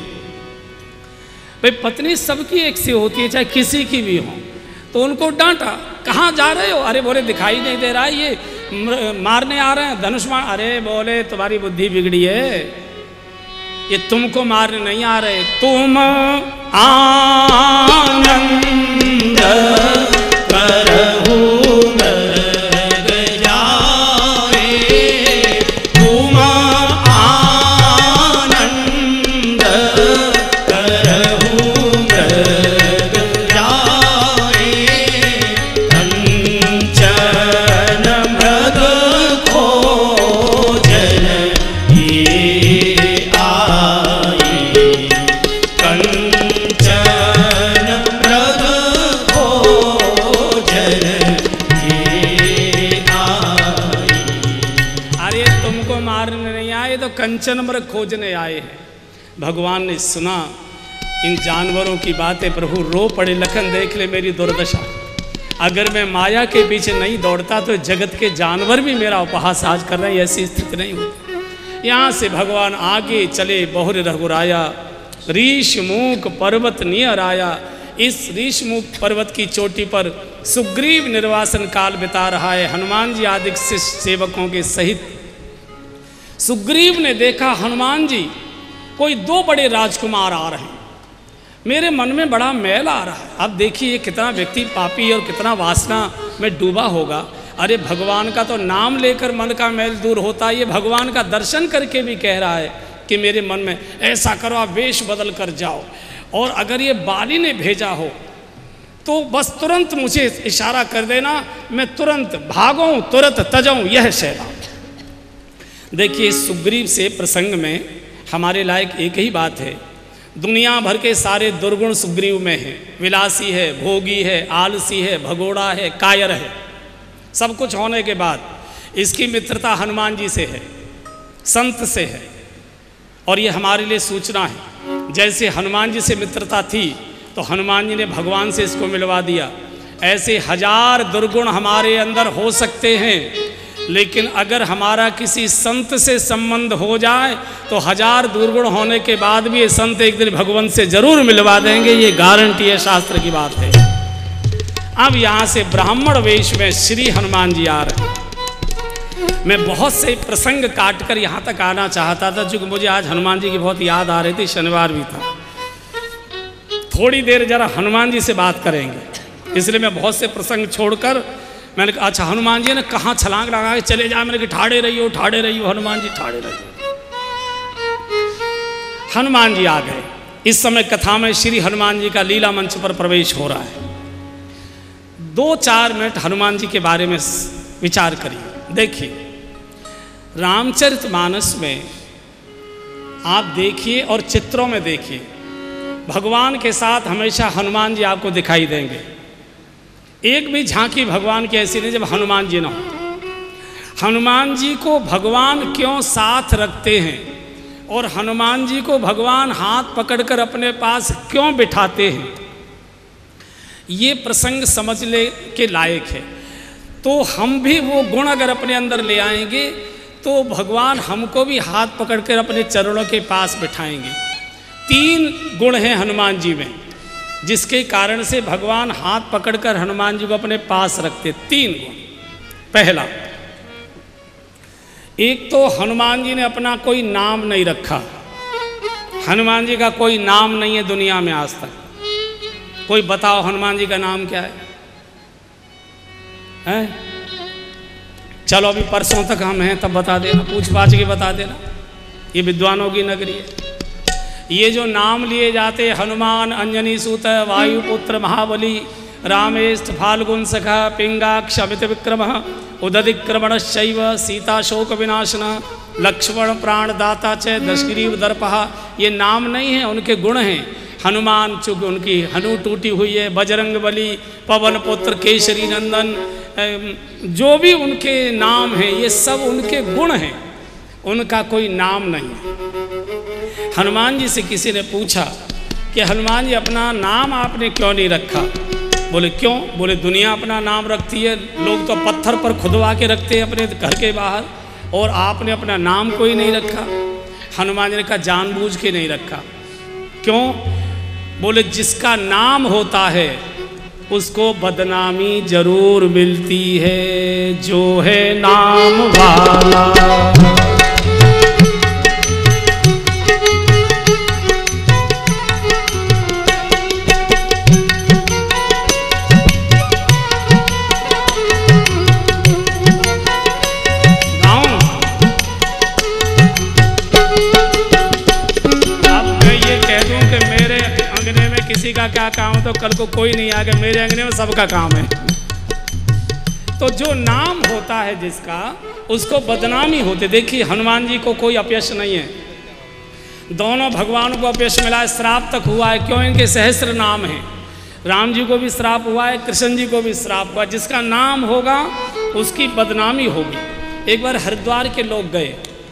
भाई, पत्नी सबकी एक सी होती है, चाहे किसी की भी हो। तो उनको डांटा, कहाँ जा रहे हो? अरे बोले दिखाई नहीं दे रहा है, ये मारने आ रहे हैं धनुष मार। अरे बोले तुम्हारी बुद्धि बिगड़ी है, ये तुमको मारने नहीं आ रहे, तुम आनंद करहु कंचन मृग खोजने आए हैं। भगवान ने सुना इन जानवरों की बातें, प्रभु रो पड़े, लखन देख ले मेरी दुर्दशा। अगर मैं माया के पीछे नहीं दौड़ता तो जगत के जानवर भी मेरा उपहास आज कर रहे हैं, ऐसी स्थिति नहीं होती। यहाँ से भगवान आगे चले, बहुर रघुराया ऋषमुख पर्वत नियर आया। इस ऋषमुख पर्वत की चोटी पर सुग्रीव निर्वासन काल बिता रहा है हनुमान जी आदि सेवकों के सहित। सुग्रीव ने देखा हनुमान जी कोई दो बड़े राजकुमार आ रहे हैं, मेरे मन में बड़ा मैल आ रहा है। अब देखिए कितना व्यक्ति पापी और कितना वासना में डूबा होगा। अरे भगवान का तो नाम लेकर मन का मैल दूर होता है, ये भगवान का दर्शन करके भी कह रहा है कि मेरे मन में ऐसा करो, आप वेश बदल कर जाओ। और अगर ये बाली ने भेजा हो तो बस तुरंत मुझे इशारा कर देना, मैं तुरंत भागूं, तुरंत तजाऊं यह शैला। देखिए सुग्रीव से प्रसंग में हमारे लायक एक ही बात है, दुनिया भर के सारे दुर्गुण सुग्रीव में है। विलासी है, भोगी है, आलसी है, भगोड़ा है, कायर है। सब कुछ होने के बाद इसकी मित्रता हनुमान जी से है, संत से है। और ये हमारे लिए सूचना है, जैसे हनुमान जी से मित्रता थी तो हनुमान जी ने भगवान से इसको मिलवा दिया। ऐसे हजार दुर्गुण हमारे अंदर हो सकते हैं, लेकिन अगर हमारा किसी संत से संबंध हो जाए तो हजार दुर्गुण होने के बाद भी ये संत एक दिन भगवान से जरूर मिलवा देंगे, ये गारंटी है, शास्त्र की बात है। अब यहाँ से ब्राह्मण वेश में श्री हनुमान जी आ रहे हैं। मैं बहुत से प्रसंग काट कर यहाँ तक आना चाहता था, क्योंकि मुझे आज हनुमान जी की बहुत याद आ रही थी, शनिवार भी था। थोड़ी देर जरा हनुमान जी से बात करेंगे, इसलिए मैं बहुत से प्रसंग छोड़कर मैंने कहा अच्छा हनुमान जी ने कहाँ छलांग लगा के चले जाए। मैंने कहा ठाड़े रहियो ठाड़े रहियो हनुमान जी ठाड़े रहियो। हनुमान जी आ गए। इस समय कथा में श्री हनुमान जी का लीला मंच पर प्रवेश हो रहा है। दो चार मिनट हनुमान जी के बारे में विचार करिए। देखिए, रामचरितमानस में आप देखिए और चित्रों में देखिए, भगवान के साथ हमेशा हनुमान जी आपको दिखाई देंगे। एक भी झांकी भगवान की ऐसी नहीं जब हनुमान जी ना हो। हनुमान जी को भगवान क्यों साथ रखते हैं और हनुमान जी को भगवान हाथ पकड़कर अपने पास क्यों बिठाते हैं, ये प्रसंग समझने के लायक है। तो हम भी वो गुण अगर अपने अंदर ले आएंगे तो भगवान हमको भी हाथ पकड़कर अपने चरणों के पास बिठाएंगे। तीन गुण हैं हनुमान जी में, जिसके कारण से भगवान हाथ पकड़कर हनुमान जी को अपने पास रखते। तीन गुण। पहला, एक तो हनुमान जी ने अपना कोई नाम नहीं रखा। हनुमान जी का कोई नाम नहीं है दुनिया में आज तक। कोई बताओ हनुमान जी का नाम क्या है? हैं? चलो अभी परसों तक हम हैं तब बता देना, पूछ पाछ के बता देना। ये विद्वानों की नगरी है। ये जो नाम लिए जाते, हनुमान, अंजनी सूत, वायुपुत्र महाबली, रामेष्ठ, फाल्गुन सखा, पिंगाक्ष, अमित विक्रम, उदधिक्रमणश्चैव, सीता शोक विनाशन, लक्ष्मण प्राणदाता च, दशग्रीव दर्पहा, ये नाम नहीं है, उनके गुण हैं। हनुमान चूँकि उनकी हनु टूटी हुई है, बजरंग बली, पवन पुत्र, केसरी नंदन, जो भी उनके नाम हैं ये सब उनके गुण हैं, उनका कोई नाम नहीं है। हनुमान जी से किसी ने पूछा कि हनुमान जी अपना नाम आपने क्यों नहीं रखा? बोले क्यों? बोले दुनिया अपना नाम रखती है, लोग तो पत्थर पर खुदवा के रखते हैं अपने घर के बाहर, और आपने अपना नाम कोई नहीं रखा। हनुमान जी ने कहा जानबूझ के नहीं रखा। क्यों? बोले जिसका नाम होता है उसको बदनामी जरूर मिलती है, जो है नाम वाला। किसी का क्या काम हो तो कल को कोई नहीं आ गया, मेरे अंगने में सबका काम है। तो जो नाम होता है जिसका, उसको बदनामी होते। देखिए हनुमान जी को कोई अपयश नहीं है, दोनों भगवान को अपयश मिला है, श्राप तक हुआ है। क्यों? इनके सहस्त्र नाम हैं। राम जी को भी श्राप हुआ है, कृष्ण जी को भी श्राप हुआ। जिसका नाम होगा उसकी बदनामी होगी। एक बार हरिद्वार के लोग गए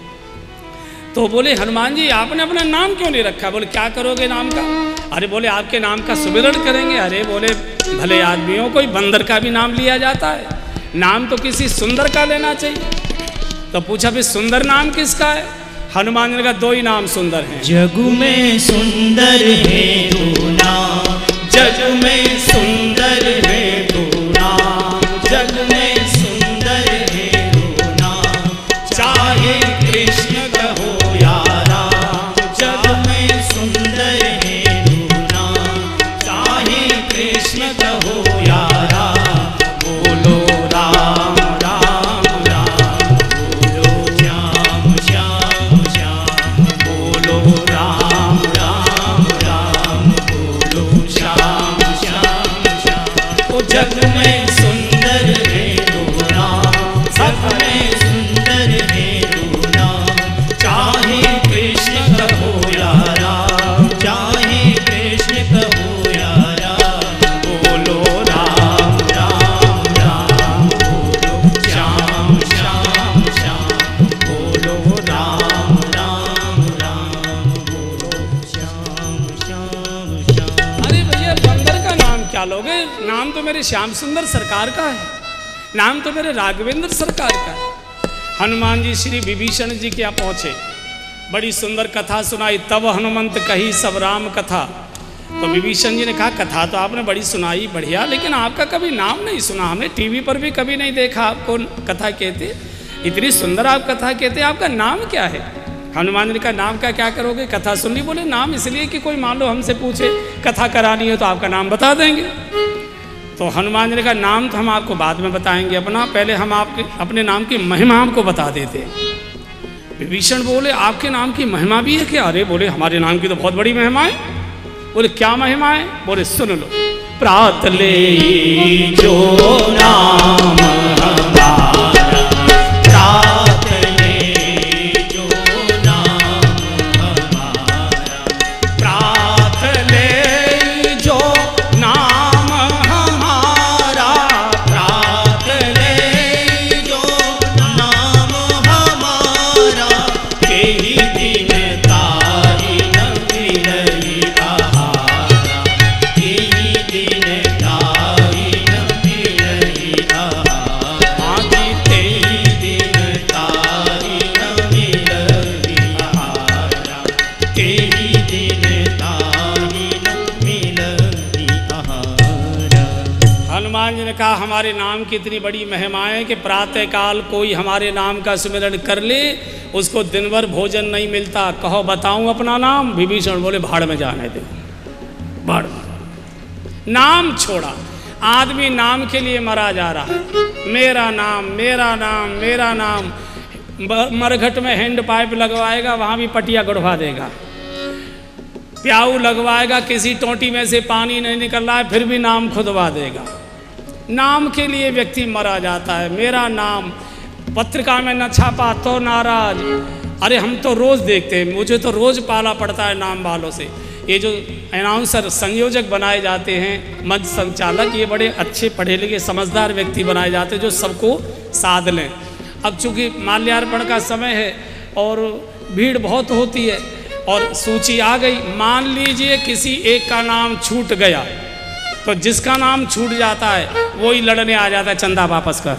तो बोले हनुमान जी आपने अपना नाम क्यों नहीं रखा? बोले क्या करोगे नाम का? अरे बोले आपके नाम का सुमिरन करेंगे। अरे बोले भले आदमियों, कोई बंदर का भी नाम लिया जाता है, नाम तो किसी सुंदर का लेना चाहिए। तो पूछा भी सुंदर नाम किसका है? हनुमान जी का दो ही नाम सुंदर हैं। जग में सुंदर है दो नाम, जग में सुंदर है दो नाम, जग में सुंदर है दो नाम, चाहे कृष्ण कहो या राम। जग में सुंदर है दो नाम, चाहे कृष्ण कहो या राम। बोलो राम राम राम, बोलो श्याम श्याम श्याम, बोलो राम राम राम, बोलो श्याम श्याम श्याम। ओ जग में सुंदर है दो नाम, जग में सुंदर है दो नाम, चाहे कृष्ण कहो या राम, चाहे कृष्ण कहो या राम। बोलो राम राम राम, बोलो श्याम श्याम श्याम, बोलो राम राम राम, बोलो श्याम श्याम श्याम। अरे भैया बंदर का नाम क्या लोगे? नाम तो मेरे श्याम सुंदर सरकार का है, नाम तो मेरे राघवेंद्र सरकार का है। हनुमान जी श्री विभीषण जी के यहाँ पहुँचे, बड़ी सुंदर कथा सुनाई। तब हनुमंत कही सब राम कथा। तो विभीषण जी ने कहा कथा तो आपने बड़ी सुनाई, बढ़िया, लेकिन आपका कभी नाम नहीं सुना, हमने टीवी पर भी कभी नहीं देखा आपको कथा कहते। इतनी सुंदर आप कथा कहते, आपका नाम क्या है? हनुमान जी का नाम का क्या करोगे? कथा सुन ली। बोले नाम इसलिए कि कोई मान लो हमसे पूछे कथा करानी है तो आपका नाम बता देंगे। तो हनुमान जी का नाम तो हम आपको बाद में बताएंगे अपना, पहले हम आपके अपने नाम की महिमा हमको बता देते। विभीषण बोले आपके नाम की महिमा भी है क्या? अरे बोले हमारे नाम की तो बहुत बड़ी महिमा है। बोले क्या महिमा है? बोले सुन लो। प्रात ले जो नाम हमारा, प्रात ले जो नाम हमारा, प्रात ले जो नाम हमारा, प्रात ले जो नाम हमारा, तेरी दिन तारी न मिलई आहारा, तेरी दिन तारी न मिलई आहारा, आदि तेरी दिन तारी न मिलई आहारा, तेरी दिन तारी न मिलई आहारा। हनुमान जी ने कहा हमारे नाम की इतनी बड़ी महिमा है कि प्रातः काल कोई हमारे नाम का स्मरण कर ले उसको दिन भर भोजन नहीं मिलता। कहो बताऊं अपना नाम? विभीषण बोले भाड़ में जाने दे, भाड़ में। नाम छोड़ा, आदमी नाम के लिए मरा जा रहा है। मेरा नाम मेरा नाम मेरा नाम। ब- मरघट में हैंड पाइप लगवाएगा, वहाँ भी पटिया गड़वा देगा। प्याऊ लगवाएगा, किसी टोंटी में से पानी नहीं निकल रहा है फिर भी नाम खुदवा देगा। नाम के लिए व्यक्ति मरा जाता है। मेरा नाम पत्रिका में न छापा तो नाराज। अरे हम तो रोज़ देखते हैं, मुझे तो रोज़ पाला पड़ता है नाम वालों से। ये जो अनाउंसर संयोजक बनाए जाते हैं, मंच संचालक, ये बड़े अच्छे पढ़े लिखे समझदार व्यक्ति बनाए जाते हैं जो सबको साध लें। अब चूँकि माल्यार्पण का समय है और भीड़ बहुत होती है और सूची आ गई, मान लीजिए किसी एक का नाम छूट गया तो जिसका नाम छूट जाता है वही लड़ने आ जाता है, चंदा वापस कर,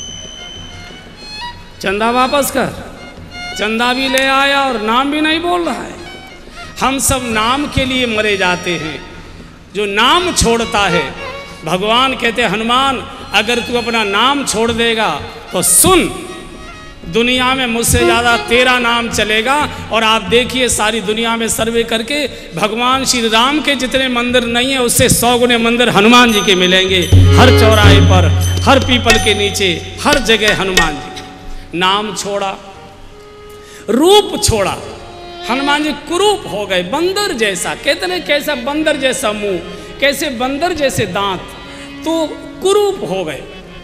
चंदा वापस कर। चंदा भी ले आया और नाम भी नहीं बोल रहा है। हम सब नाम के लिए मरे जाते हैं। जो नाम छोड़ता है, भगवान कहते हैं हनुमान अगर तू अपना नाम छोड़ देगा तो सुन, दुनिया में मुझसे ज़्यादा तेरा नाम चलेगा। और आप देखिए सारी दुनिया में सर्वे करके भगवान श्री राम के जितने मंदिर नहीं है उससे सौ गुने मंदिर हनुमान जी के मिलेंगे। हर चौराहे पर, हर पीपल के नीचे, हर जगह हनुमान जी। नाम छोड़ा, रूप छोड़ा। हनुमान जी कुरूप हो गए, बंदर जैसा। कहते हैं कैसा बंदर जैसा मुंह, कैसे बंदर जैसे दांत, तो कुरूप हो गए।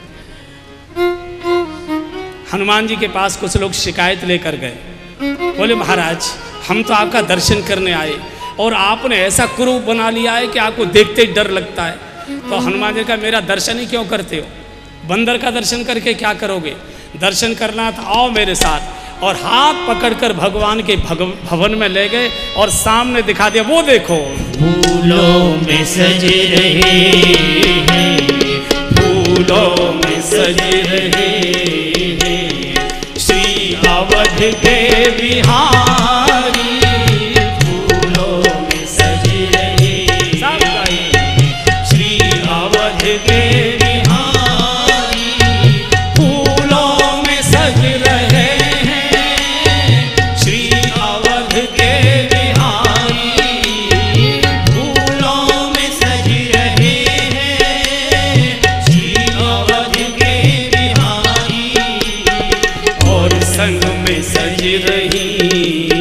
हनुमान जी के पास कुछ लोग शिकायत लेकर गए, बोले महाराज हम तो आपका दर्शन करने आए और आपने ऐसा कुरूप बना लिया है कि आपको देखते ही डर लगता है। तो हनुमान जी का मेरा दर्शन ही क्यों करते हो? बंदर का दर्शन करके क्या करोगे? दर्शन करना था, आओ मेरे साथ। और हाथ पकड़कर भगवान के भगव, भवन में ले गए और सामने दिखा दिया, वो देखो फूलों में सज रहे हैं, फूलों में सज रहे हैं श्री अवध के बिहारी, फूलों में सज रहे हैं श्री अवध के बिहारी, फूलों में सज रहे हैं श्री अवध के बिहारी, फूलों में सज रहे हैं श्री अवध के बिहारी, और संग में सज रही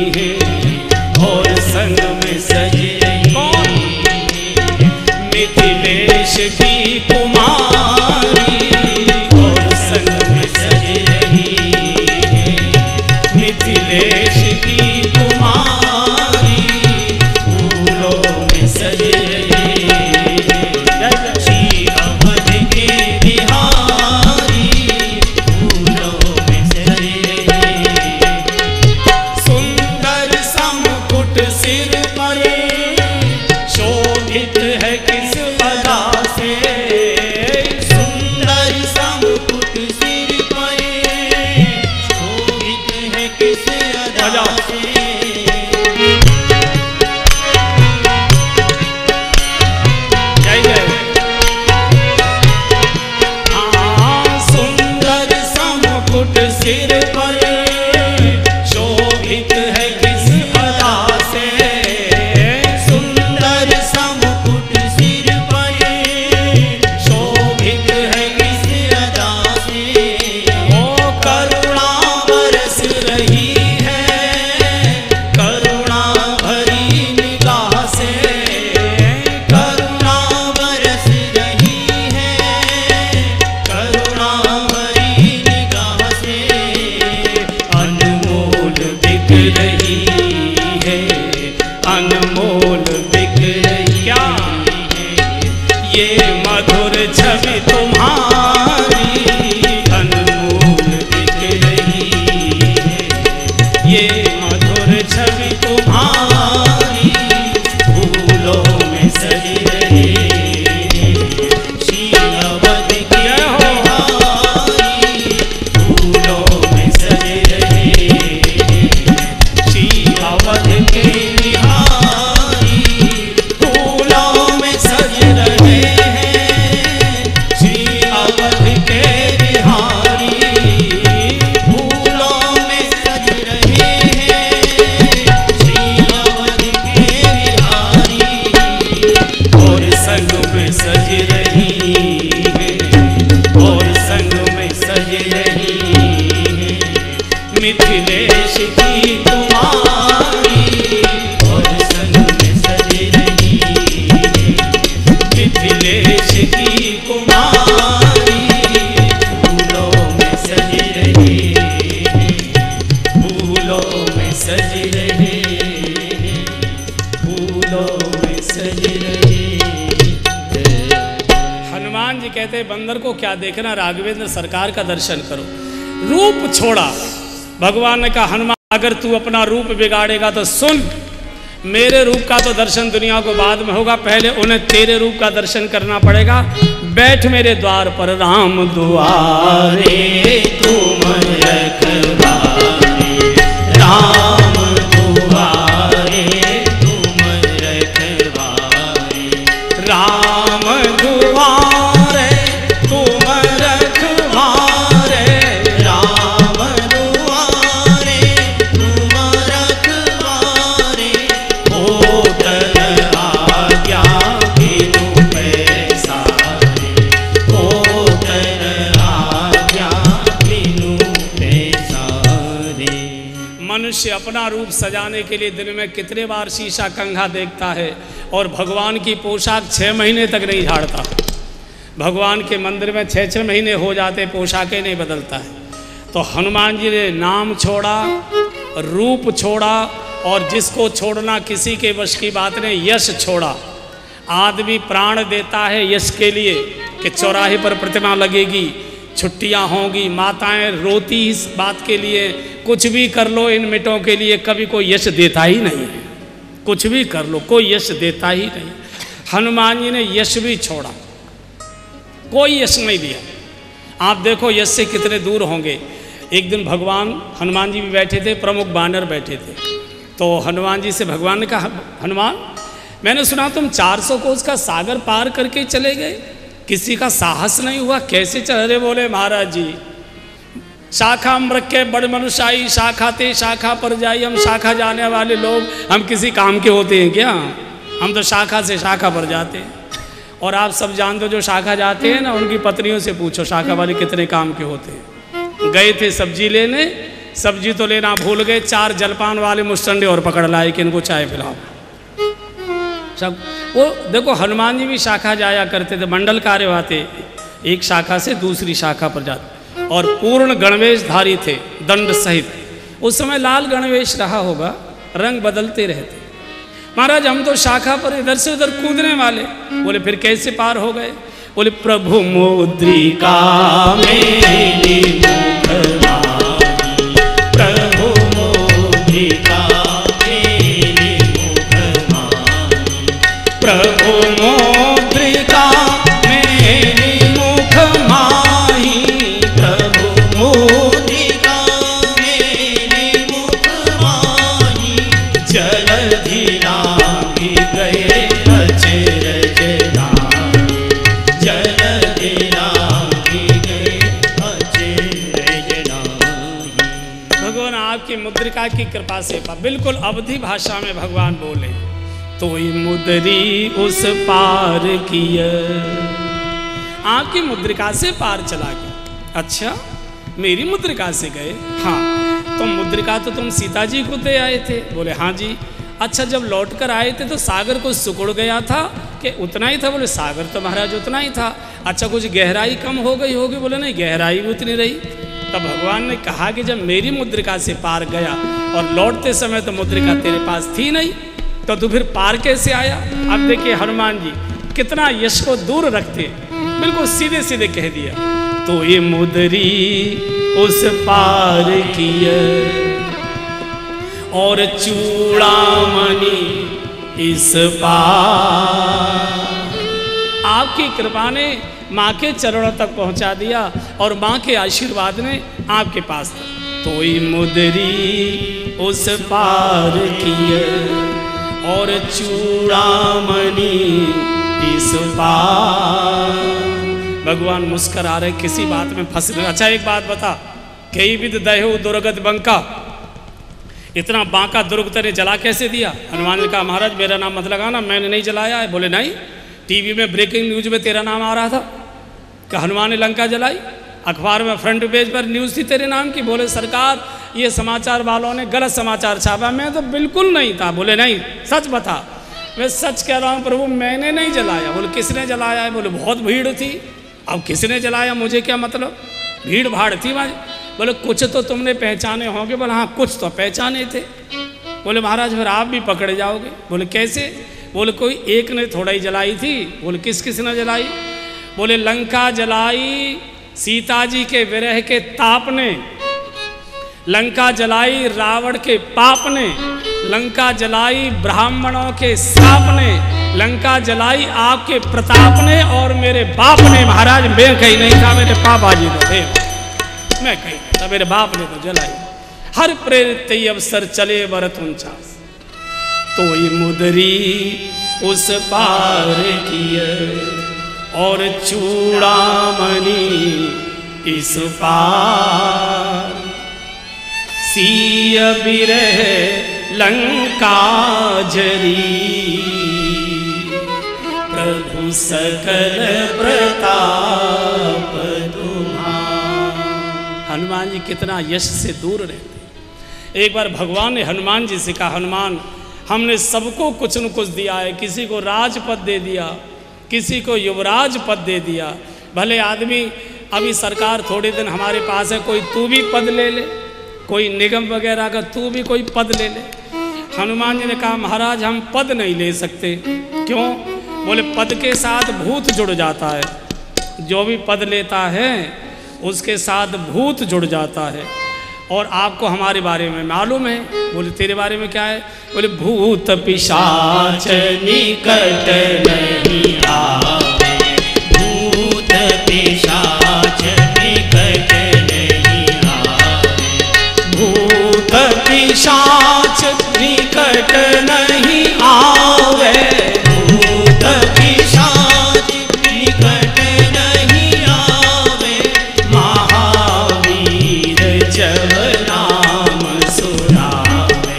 बंदर को क्या देखना, राघवेंद्र सरकार का दर्शन करो। रूप छोड़ा, भगवान ने कहा हनुमान अगर तू अपना रूप बिगाड़ेगा तो सुन, मेरे रूप का तो दर्शन दुनिया को बाद में होगा, पहले उन्हें तेरे रूप का दर्शन करना पड़ेगा। बैठ मेरे द्वार पर राम दुआरे तुम रखवारे, राम दुआरे तुम रखवारे, राम दुआरे तुम रखवारे, राम दुआरे तुम रखवारे, होतन आज्ञा बिनु पैसारे, होतन आज्ञा बिनु पैसारे। मनुष्य अपना रूप सजाने के लिए दिन में कितने बार शीशा कंघा देखता है, और भगवान की पोशाक छः महीने तक नहीं झाड़ता। भगवान के मंदिर में छः छः महीने हो जाते, पोशाकें नहीं बदलता है। तो हनुमान जी ने नाम छोड़ा, रूप छोड़ा, और जिसको छोड़ना किसी के वश की बात नहीं, यश छोड़ा। आदमी प्राण देता है यश के लिए कि चौराहे पर प्रतिमा लगेगी, छुट्टियां होंगी, माताएं रोती इस बात के लिए, कुछ भी कर लो इन मिटों के लिए, कभी कोई यश देता ही नहीं है। कुछ भी कर लो कोई यश देता ही नहीं। हनुमान जी ने यश भी छोड़ा, कोई यश नहीं दिया। आप देखो यश से कितने दूर होंगे। एक दिन भगवान हनुमान जी भी बैठे थे, प्रमुख बानर बैठे थे, तो हनुमान जी से भगवान ने कहा हनुमान मैंने सुना तुम चार सौ कोस का सागर पार करके चले गए, किसी का साहस नहीं हुआ, कैसे चल रहे? बोले महाराज जी शाखा मृग के बड़ मनुष्याई, शाखा ते शाखा पर जाई, हम शाखा जाने वाले लोग, हम किसी काम के होते हैं क्या? हम तो शाखा से शाखा पर जाते हैं। और आप सब जानते हो जो शाखा जाते हैं ना, उनकी पत्नियों से पूछो शाखा वाले कितने काम के होते हैं। गए थे सब्जी लेने, सब्जी तो लेना भूल गए, चार जलपान वाले मुस्टंडे और पकड़ लाए कि इनको चाय पिलाओ। सब वो देखो हनुमान जी भी शाखा जाया करते थे, मंडल कार्य आते, एक शाखा से दूसरी शाखा पर जाते, और पूर्ण गणवेशधारी थे दंड सहित। उस समय लाल गणवेश रहा होगा, रंग बदलते रहते। महाराज हम तो शाखा पर इधर से उधर कूदने वाले। बोले फिर कैसे पार हो गए? बोले प्रभु मुद्रिका मेरी मुखवाणी, प्रभु मुद्रिका मेरी मुखवाणी, प्रभु मुद्रिका मेरी मुखमाही, प्रभु मुद्रिका मेरी मुखमाही, जलधि लांघि गए अचरज लांघि, जलधि लांघि गए अचरज लांघि। भगवान आपकी मुद्रिका की कृपा से पा, बिल्कुल अवधि भाषा में भगवान बोले तो मुद्री उस पार किया, आपकी मुद्रिका से पार चला गया। अच्छा मेरी मुद्रिका से गए? हाँ। तो मुद्रिका तो तुम सीता जी को दे आए थे? बोले हाँ जी। अच्छा जब लौट कर आए थे तो सागर को सिकुड़ गया था कि उतना ही था? बोले सागर तो महाराज उतना ही था। अच्छा कुछ गहराई कम हो गई होगी? बोले नहीं गहराई भी उतनी रही। तब भगवान ने कहा कि जब मेरी मुद्रिका से पार गया और लौटते समय तो मुद्रिका तेरे पास थी नहीं, तो तू फिर पार कैसे आया? अब देखिए हनुमान जी कितना यश को दूर रखते, बिल्कुल सीधे सीधे कह दिया तो ये मुद्री उस पार किया, और चूड़ामणि इस पार। आपकी कृपा ने माँ के चरणों तक पहुँचा दिया, और माँ के आशीर्वाद ने आपके पास था। तो ये मुद्री उस पार किया, और चूड़ामणि इस पार। भगवान मुस्कुरा रहे, किसी बात में फंस रहे। अच्छा एक बात बता, कई विद दयो दुर्गत बंका, इतना बांका दुर्ग तेरे जला कैसे दिया? हनुमान ने कहा महाराज मेरा नाम मत लगाना, मैंने नहीं जलाया है। बोले नहीं, टीवी में ब्रेकिंग न्यूज में तेरा नाम आ रहा था कि हनुमान ने लंका जलाई, अखबार में फ्रंट पेज पर न्यूज़ थी तेरे नाम की। बोले सरकार ये समाचार वालों ने गलत समाचार छापा। मैं तो बिल्कुल नहीं था। बोले नहीं सच बता। मैं सच कह रहा हूँ प्रभु, मैंने नहीं जलाया। बोले किसने जलाया है? बोले बहुत भीड़ थी। अब किसने जलाया मुझे क्या मतलब, भीड़ भाड़ थी वहाँ। बोले कुछ तो तुमने पहचाने होंगे। बोले हाँ कुछ तो पहचाने थे। बोले महाराज फिर आप भी पकड़े जाओगे। बोले कैसे? बोले कोई एक ने थोड़ा ही जलाई थी। बोले किस किस ने जलाई? बोले लंका जलाई सीता जी के विरह के ताप ने, लंका जलाई रावण के पाप ने, लंका जलाई ब्राह्मणों के श्राप ने, लंका जलाई आपके प्रताप ने और मेरे बाप ने। महाराज मैं कहीं नहीं था, मेरे पापा जी तो थे, मैं कहीं नहीं था, मेरे बाप ने तो जलाई। हर प्रेरित तई अवसर चले बरत उनचास, तो ये मुदरी उस पार किए और चूड़ामणि इस पार। सिय बिरह लंका जरी, प्रभु सकल प्रताप तुम्हारा। हनुमान जी कितना यश से दूर रहते। एक बार भगवान ने हनुमान जी से कहा, हनुमान हमने सबको कुछ न कुछ दिया है, किसी को राजपद दे दिया, किसी को युवराज पद दे दिया, भले आदमी अभी सरकार थोड़े दिन हमारे पास है, कोई तू भी पद ले ले, कोई निगम वगैरह का तू भी कोई पद ले ले। हनुमान जी ने कहा महाराज हम पद नहीं ले सकते। क्यों? बोले पद के साथ भूत जुड़ जाता है, जो भी पद लेता है उसके साथ भूत जुड़ जाता है, और आपको हमारे बारे में मालूम है। बोले तेरे बारे में क्या है? बोले भूत पिशाच निकट नहीं आवे, भूत पिशाच निकट नहीं आवे, भूत पिशाच निकट नहीं आवे, भूत पिशाच निकट नहीं आवे, महावीर जब नाम सुनावे,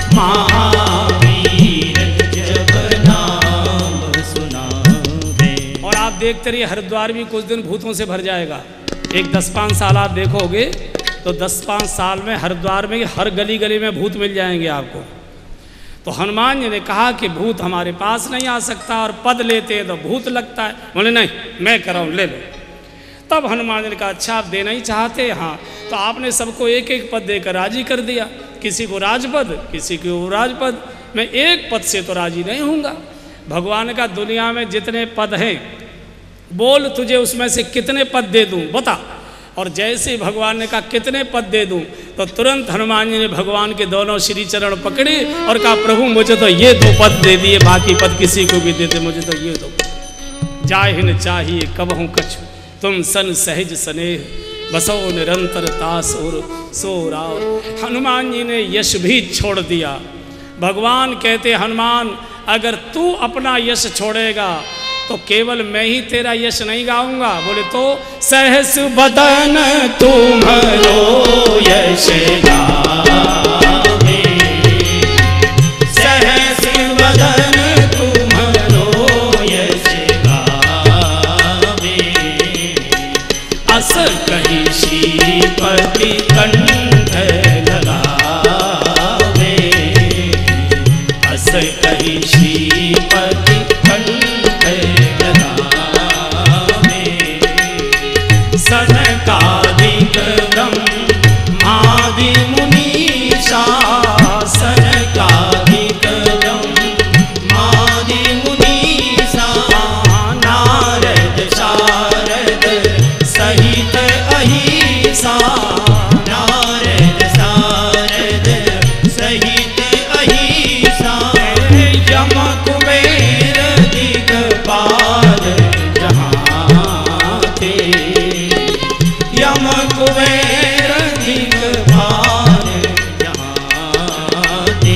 महावीर जब नाम सुनावे। और आप देखते रहिए हरिद्वार भी कुछ दिन भूतों से भर जाएगा। एक दस पाँच साल आप देखोगे तो दस पाँच साल में हरिद्वार में हर गली गली में भूत मिल जाएंगे आपको। तो हनुमान जी ने कहा कि भूत हमारे पास नहीं आ सकता, और पद लेते हैं तो भूत लगता है। बोले नहीं मैं कराऊँ, ले लो। तब हनुमान जी ने कहा अच्छा आप देना ही चाहते? हाँ। तो आपने सबको एक एक पद देकर राजी कर दिया, किसी को राजपद, किसी को राजपद। मैं एक पद से तो राजी नहीं हूँगा। भगवान का दुनिया में जितने पद हैं, बोल तुझे उसमें से कितने पद दे दूँ बता। और जैसे भगवान ने कहा कितने पद दे दूं, तो तुरंत हनुमान जी ने भगवान के दोनों श्री चरण पकड़े और कहा प्रभु मुझे तो ये दो पद दे दिए, बाकी पद किसी को भी देते, मुझे तो ये दो। जाहिन चाहिए कबहू कछु तुम सन सहज स्नेह, बसो निरंतर तास और सो राव। हनुमान जी ने यश भी छोड़ दिया। भगवान कहते हनुमान अगर तू अपना यश छोड़ेगा तो केवल मैं ही तेरा यश नहीं गाऊंगा। बोले तो सहस बदन तुम्हारो यश गावे, सहस बदन तुम्हारो यश गावे, अस कही श्रीपति कंठ लगावे, अस कही श्रीपति सनकादिक ब्रह्मादि मुनीषा, सनकादिक ब्रह्मादि मुनीषा, नारद शारद सहित अहिसा, नारद शारद सहित अहिसा, यम कुबेर दिगपाल जहाँ ते, यम कुबेर दिगपाल जहाँ ते,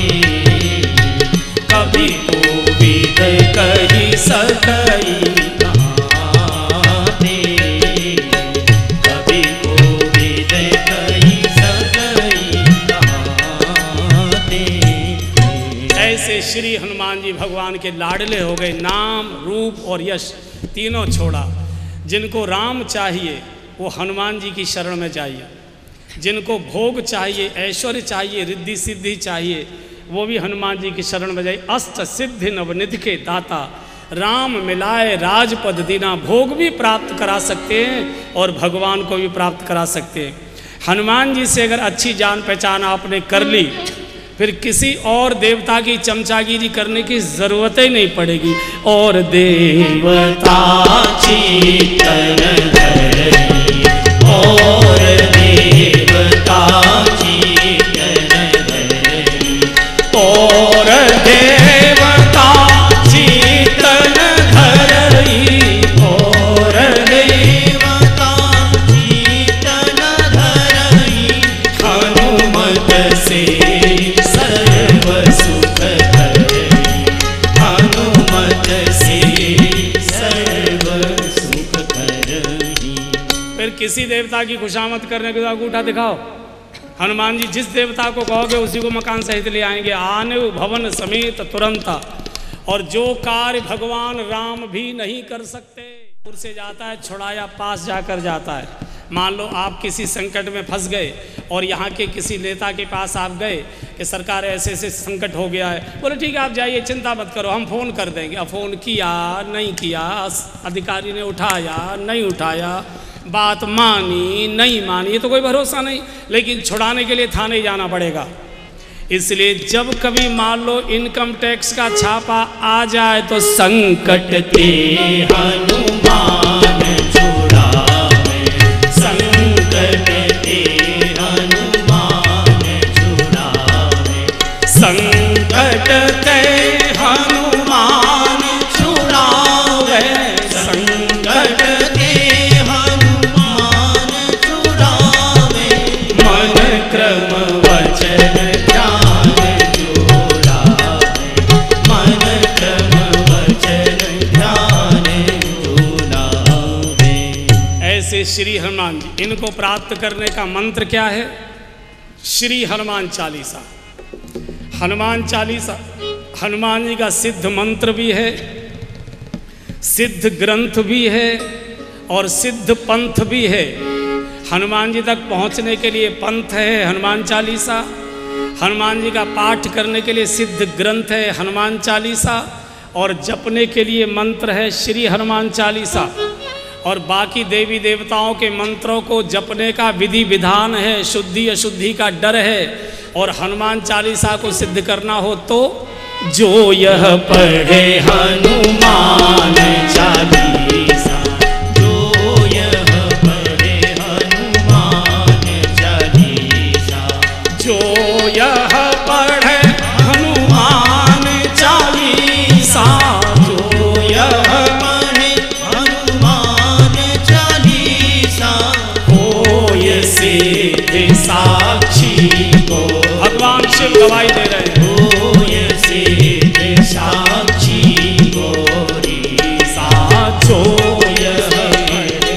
कभी कोविद कही सकई कहाँ ते, कभी कोविद कही सकई कहाँ ते। ऐसे श्री हनुमान जी भगवान के लाडले हो गए। नाम रूप और यश तीनों छोड़ा। जिनको राम चाहिए वो हनुमान जी की शरण में जाइए, जिनको भोग चाहिए, ऐश्वर्य चाहिए, रिद्धि सिद्धि चाहिए, वो भी हनुमान जी की शरण में जाइए। अष्ट सिद्धि नवनिधि के दाता राम मिलाए राजपद दीना। भोग भी प्राप्त करा सकते हैं और भगवान को भी प्राप्त करा सकते हैं। हनुमान जी से अगर अच्छी जान पहचान आपने कर ली फिर किसी और देवता की चमचागिरी करने की जरूरत ही नहीं पड़ेगी। और देवता चितन धरई, और देवता चितन धरई, और देवता चितन धरई, और देवता चितन धरई, हनुमत से सर्व सुख धरई, हनुमत से सर्व सुख धरई। फिर किसी देवता की खुशामद करने के बाद अंगूठा दिखाओ। हनुमान जी जिस देवता को कहोगे उसी को मकान सहित ले आएंगे, आने भवन समेत तुरंत। और जो कार्य भगवान राम भी नहीं कर सकते, दूर से जाता है छुड़ाया, पास जाकर जाता है। मान लो आप किसी संकट में फंस गए और यहाँ के किसी नेता के पास आप गए कि सरकार ऐसे ऐसे संकट हो गया है, बोले ठीक है आप जाइए, चिंता मत करो, हम फ़ोन कर देंगे। अब फ़ोन किया नहीं किया, अधिकारी ने उठाया नहीं उठाया, बात मानी नहीं मानी, ये तो कोई भरोसा नहीं। लेकिन छुड़ाने के लिए थाने जाना पड़ेगा। इसलिए जब कभी मान लो इनकम टैक्स का छापा आ जाए तो संकट ते हनुमान छुड़ावे, संकट ते हनुमान छुड़ावे, संकट ते हनुमान छुड़ावे, संकट ते हनुमान छुड़ावे, मन क्रम वचन ध्यान जोड़ावे, मन क्रम वचन ध्यान जोड़ावे। ऐसे श्री हनुमान जी, इनको प्राप्त करने का मंत्र क्या है? श्री हनुमान चालीसा। हनुमान चालीसा हनुमान जी का सिद्ध मंत्र भी है, सिद्ध ग्रंथ भी है और सिद्ध पंथ भी है। हनुमान जी तक पहुंचने के लिए पंथ है हनुमान चालीसा, हनुमान जी का पाठ करने के लिए सिद्ध ग्रंथ है हनुमान चालीसा, और जपने के लिए मंत्र है श्री हनुमान चालीसा। और बाकी देवी देवताओं के मंत्रों को जपने का विधि विधान है, शुद्धि अशुद्धि का डर है। और हनुमान चालीसा को सिद्ध करना हो तो जो यह पढ़े हनुमान चालीसा, जो यह पढ़े हनुमान चालीसा, जो यह पढ़े हनुमान चालीसा, जो यह पढ़े हनुमान चालीसा, होय सिद्ध साक्षी को। भगवान शिव गवाही दे रहे हैं, होय सिद्ध साक्षी गौरी सा, जो यह पढ़े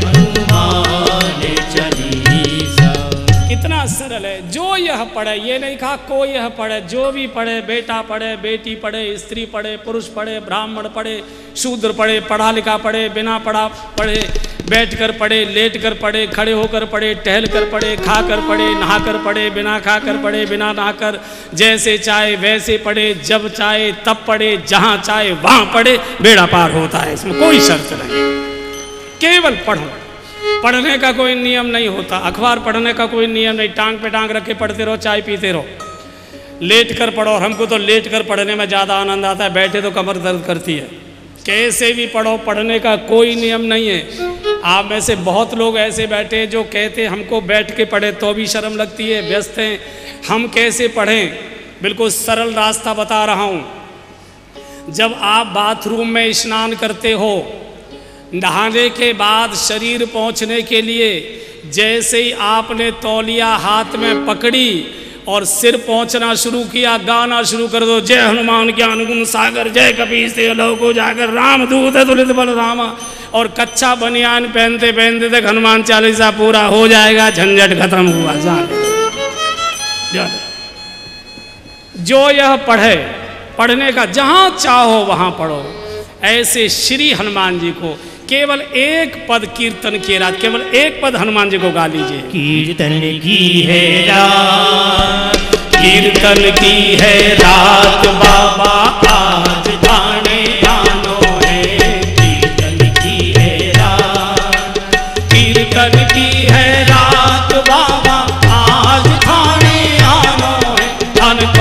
हनुमान चालीसा। कितना सरल है। जो यह पढ़े, ये नहीं कहा कोई यह पढ़े, जो भी पढ़े, बेटा पढ़े, बेटी पढ़े, स्त्री पढ़े, पुरुष पढ़े, ब्राह्मण पढ़े, शूद्र पढ़े, पढ़ा लिखा पढ़े, बिना पढ़ा पढ़े, बैठ कर पढ़े, लेट कर पढ़े, खड़े होकर पढ़े, टहल कर पढ़े, खा कर पढ़े, नहा कर पढ़े, बिना खा कर पढ़े, बिना नहा कर, जैसे चाहे वैसे पढ़े, जब चाहे तब पढ़े, जहाँ चाहे वहाँ पढ़े, बेड़ा पार होता है। इसमें कोई शर्त नहीं, केवल पढ़ो। पढ़ने का कोई नियम नहीं होता, अखबार पढ़ने का कोई नियम नहीं, टांग पे टांग रख के पढ़ते रहो, चाय पीते रहो, लेट कर पढ़ो। और हमको तो लेट कर पढ़ने में ज़्यादा आनंद आता है, बैठे तो कमर दर्द करती है। कैसे भी पढ़ो, पढ़ने का कोई नियम नहीं है। आप में से बहुत लोग ऐसे बैठे हैं जो कहते हैं हमको बैठ के पढ़े तो भी शर्म लगती है, व्यस्त हैं, हम कैसे पढ़ें? बिल्कुल सरल रास्ता बता रहा हूँ। जब आप बाथरूम में स्नान करते हो, नहाने के बाद शरीर पहुँचने के लिए जैसे ही आपने तौलिया हाथ में पकड़ी और सिर पहुंचना शुरू किया, गाना शुरू कर दो, जय हनुमान ज्ञान गुण सागर, जय कपीस ते लोको जागर, राम दूत तुलित बल रामा। और कच्चा बनियान पहनते पहनते तक हनुमान चालीसा पूरा हो जाएगा, झंझट खत्म हुआ। जाने जो यह पढ़े, पढ़ने का जहाँ चाहो वहाँ पढ़ो। ऐसे श्री हनुमान जी को केवल एक पद कीर्तन की रात, केवल एक पद हनुमान जी को गा लीजिए। कीर्तन की है रात, कीर्तन की है रात, बाबा आज थाने आनो है। कीर्तन की है रात, कीर्तन की है रात, बाबा आज थाने आनो है। धन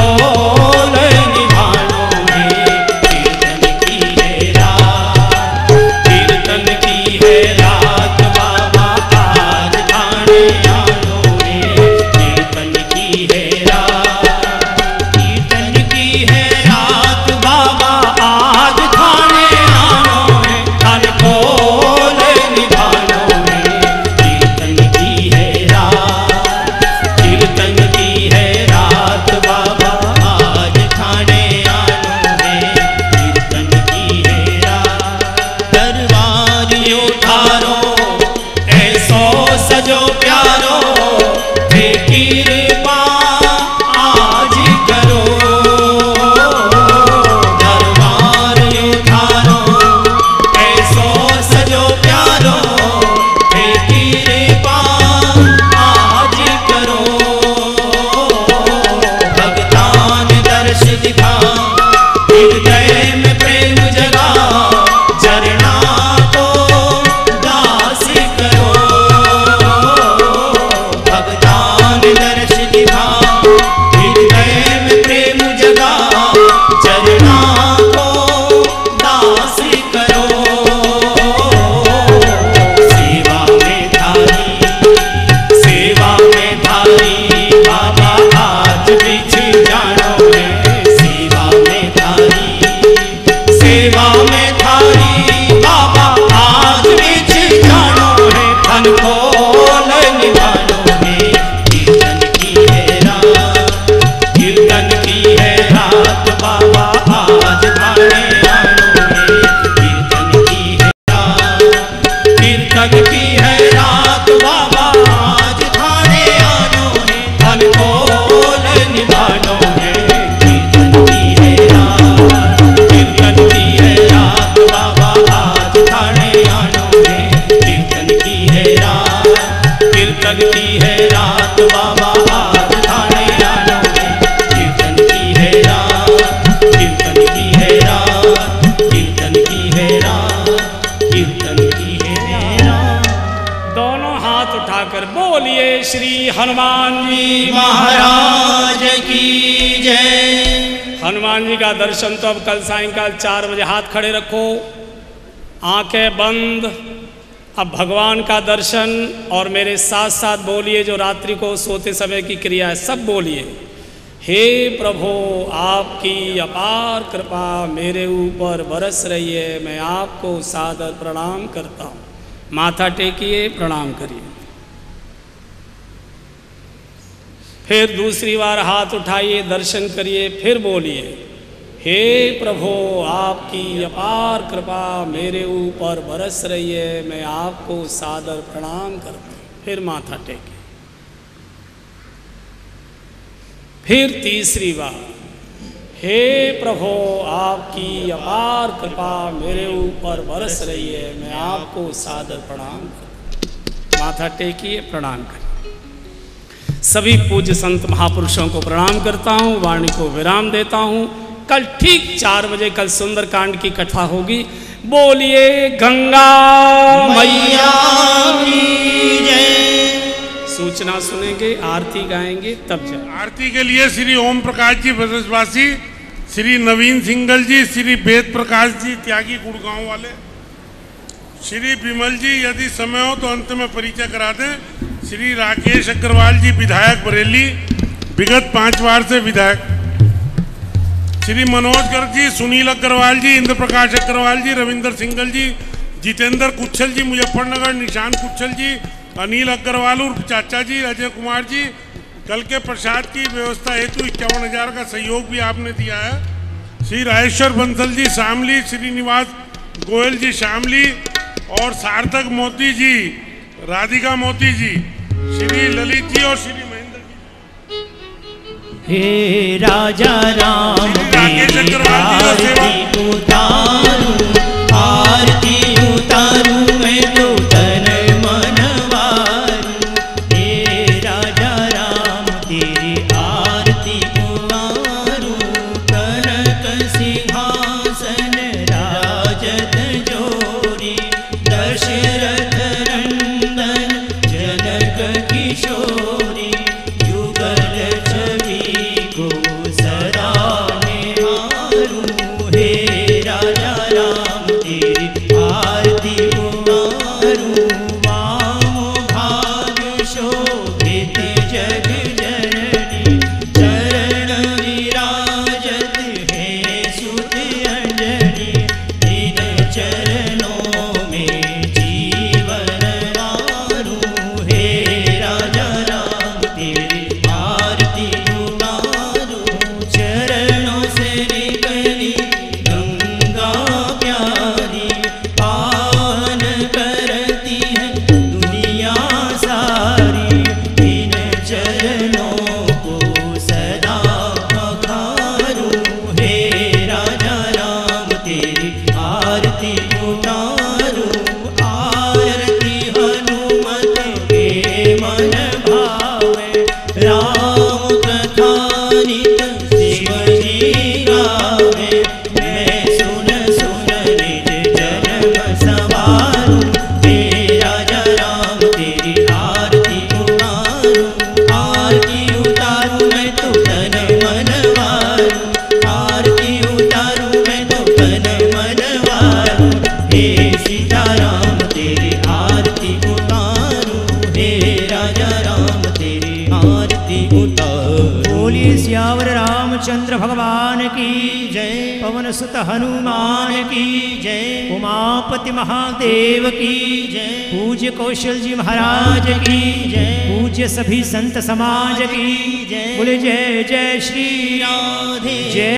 सजो प्यारो हे कृपा आज करो दरबार उठारो ऐसो सजो प्यारो हे कृपा आज करो भगतान दर्श दिखा हृदय में प्रेम जगा झरना को दास करो भगतान दर्श दिखा हृदय में प्रेम जगा झरना को दास करो सेवा में थारी सेवा में थारी बाबा आज बिछ जानो है सेवा में थारी सेवा में थारी बाबा आज बिछ जानो है धन खोल निभानो है कीर्तन की है रात कीर्तन की है रात बाबा आज थाने आनो है कीर्तन की है रात कीर्तन की है रात बाबा आज थाने आनो है धन खोल निभानो है कीर्तन की है रात कीर्तन की है रात बाबा आज थाने आनो है कीर्तन की है रात कीर्तन की है रात बाबा आज थाने आनो है कीर्तन की है रात कीर्तन की है रात कीर्तन की है रात कीर्तन की है रात दोनों हाथ उठाकर बोलिए श्री हनुमान जी महाराज की जय हनुमान जी का दर्शन तो अब कल सायंकाल चार बजे हाथ खड़े रखो आंखें बंद। अब भगवान का दर्शन और मेरे साथ साथ बोलिए जो रात्रि को सोते समय की क्रिया है सब बोलिए। हे प्रभु आपकी अपार कृपा मेरे ऊपर बरस रही है, मैं आपको सादर प्रणाम करता हूँ। माथा टेकिए, प्रणाम करिए। फिर दूसरी बार हाथ उठाइए, दर्शन करिए, फिर बोलिए हे प्रभु आपकी अपार कृपा मेरे ऊपर बरस रही है, मैं आपको सादर प्रणाम करता हूँ। फिर माथा टेके। फिर तीसरी बार हे प्रभु आपकी अपार कृपा मेरे ऊपर बरस रही है, मैं आपको सादर प्रणाम करता हूँ। माथा टेकिए, प्रणाम करिए। सभी पूज्य संत महापुरुषों को प्रणाम करता हूँ, वाणी को विराम देता हूँ। कल ठीक चार बजे कल सुंदरकांड की कथा होगी। बोलिए गंगा मैया की जय। सूचना सुनेंगे, आरती गाएंगे, तब जाए। आरती के लिए श्री ओम प्रकाश जी ब्रजवासी, श्री नवीन सिंगल जी, श्री वेद प्रकाश जी त्यागी गुड़गांव वाले, श्री विमल जी यदि समय हो तो अंत में परिचय करा दें, श्री राकेश अग्रवाल जी विधायक बरेली, विगत पांच बार से विधायक, श्री मनोज गर्ग जी, सुनील अग्रवाल जी, इंद्र प्रकाश अग्रवाल जी, रविंदर सिंगल जी, जितेंद्र कुच्छल जी मुजफ्फरनगर, निशान कुच्छल जी, अनिल अग्रवाल उर्फ चाचा जी, अजय कुमार जी। कल के प्रसाद की व्यवस्था हेतु इक्यावन हजार का सहयोग भी आपने दिया है। श्री राजेश्वर बंसल जी शामली, श्रीनिवास गोयल जी शामली और सार्थक मोती जी, राधिका मोती जी, श्री ललित जी और श्री महेंद्र जी। हे राजा राम राकेश अग्रवाल जी का आरती उतारू, आरती उतारू मैं तो तन मन वारू। हे राजा राम तेरी आरती उतारू, कनक सिंहासन राजत जोरी, दशरथ नंदन जनक किशोरी, युगल छवि को सराने हारू। हे राजा राम तेरी आरती उतारू, वामो भाग शोभित जग जननी, चरण विराजत है सुत अंजनी, इन चरणों में जीवन वारू। हे राजा राम हे सीताराम तेरी आरती उतारूं, हे राजा राम तेरी आरती उतारूं। बोलिए सियावर रामचंद्र भगवान की जय, पवन सुत हनुमान की जय, उमापति महादेव की जय, पूज्य कौशल जी महाराज की जय, पूज्य सभी संत समाज की जय। बोले जय जय श्री राधे जय।